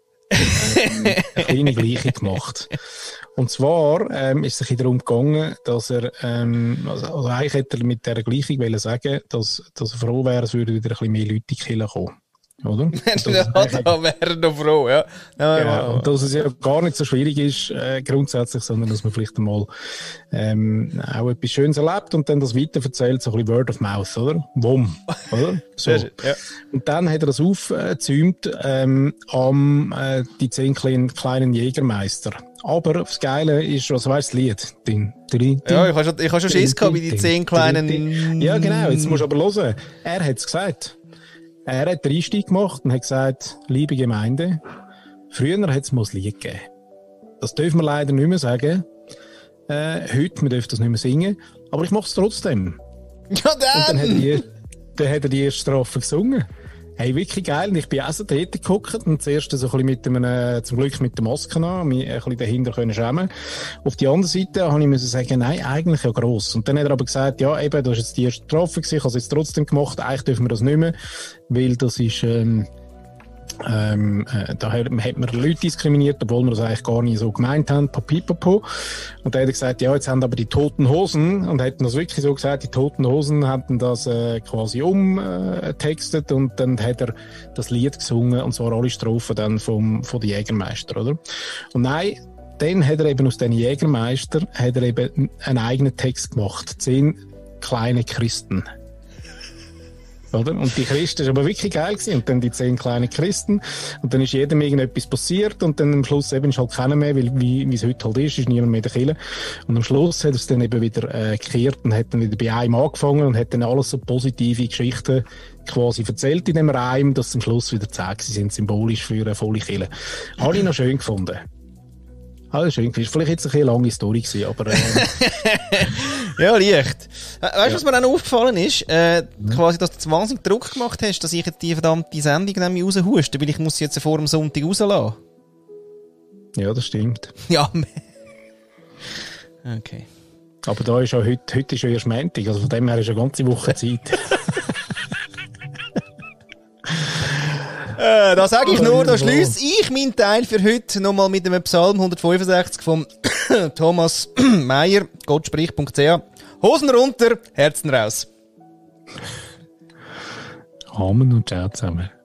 Speaker 1: gemacht. Und zwar ist es sich darum gegangen, dass er, also eigentlich hätte er mit dieser Gleichung wollen sagen, dass er froh wäre, es würden wieder ein bisschen mehr Leute in die Kirche kommen. Oder?
Speaker 2: Da wäre er noch froh, ja.
Speaker 1: Genau, und dass es ja gar nicht so schwierig ist, grundsätzlich, sondern dass man vielleicht einmal auch etwas Schönes erlebt und dann das weiterverzählt, so ein bisschen Word of Mouth, oder? Wumm, oder? So.
Speaker 2: Ja.
Speaker 1: Und dann hat er das aufgezäumt die 10 kleinen Jägermeister. Aber das Geile ist, was weißt du, das Lied?
Speaker 2: Ja, ich habe schon Schiss gehabt, wie die 10 kleinen...
Speaker 1: Ja, genau, jetzt musst du aber hören. Er hat es gesagt. Er hat den Einstieg gemacht und hat gesagt, liebe Gemeinde, früher hat es mal ein Lied gegeben. Das dürfen wir leider nicht mehr sagen. Heute, wir dürfen das nicht mehr singen. Aber ich mache es trotzdem.
Speaker 2: Ja, dann!
Speaker 1: Und dann hat er die erste Strophe gesungen. Hey, wirklich geil. Und ich bin auch so dort geguckt und zuerst so ein bisschen zum Glück mit der Maske an, mich ein bisschen dahinter können schämen. Auf die andere Seite habe ich sagen, nein, eigentlich ja gross. Und dann hat er aber gesagt, ja, eben, das ist jetzt die erste Strophe gewesen, ich habe es jetzt trotzdem gemacht, eigentlich dürfen wir das nicht mehr, weil das ist, da hat man Leute diskriminiert, obwohl wir das eigentlich gar nicht so gemeint haben, papipapo. Und dann hat er gesagt, ja, jetzt haben aber die Toten Hosen, und hätten das wirklich so gesagt, die Toten Hosen hatten das quasi umtextet und dann hat er das Lied gesungen, und zwar alle Strophen dann von den Jägermeister, oder? Und nein, dann hat er eben aus den Jägermeister einen eigenen Text gemacht, 10 kleine Christen. Oder? Und die Christen, das war aber wirklich geil gewesen. Und dann die 10 kleinen Christen. Und dann ist jedem irgendetwas passiert. Und dann am Schluss eben ist halt keiner mehr, weil, wie es heute halt ist niemand mehr in der Kirche. Und am Schluss hat er es dann eben wieder gekehrt und hat dann wieder bei einem angefangen und hat dann alles so positive Geschichten quasi erzählt in dem Reim, dass am Schluss wieder 10 sind, symbolisch für eine volle Kirche. Habe ich noch schön gefunden. Alles schön gewesen. Vielleicht jetzt eine lange Story gewesen, aber...
Speaker 2: Ja, leicht. Weißt du, was mir auch noch aufgefallen ist? Quasi, dass du wahnsinnig Druck gemacht hast, dass ich die verdammte Sendung nämlich raushuste, weil ich muss sie jetzt vor dem Sonntag rauslassen.
Speaker 1: Ja, das stimmt.
Speaker 2: Ja, okay.
Speaker 1: Aber da ist ja heute ist ja erst Montag, also von dem her ist eine ganze Woche Zeit.
Speaker 2: Da sage ich nur, da schließe ich meinen Teil für heute nochmal mit dem Psalm 165 von Thomas Meyer, gottsprich.ch. Hosen runter, Herzen raus.
Speaker 1: Amen und ciao zusammen.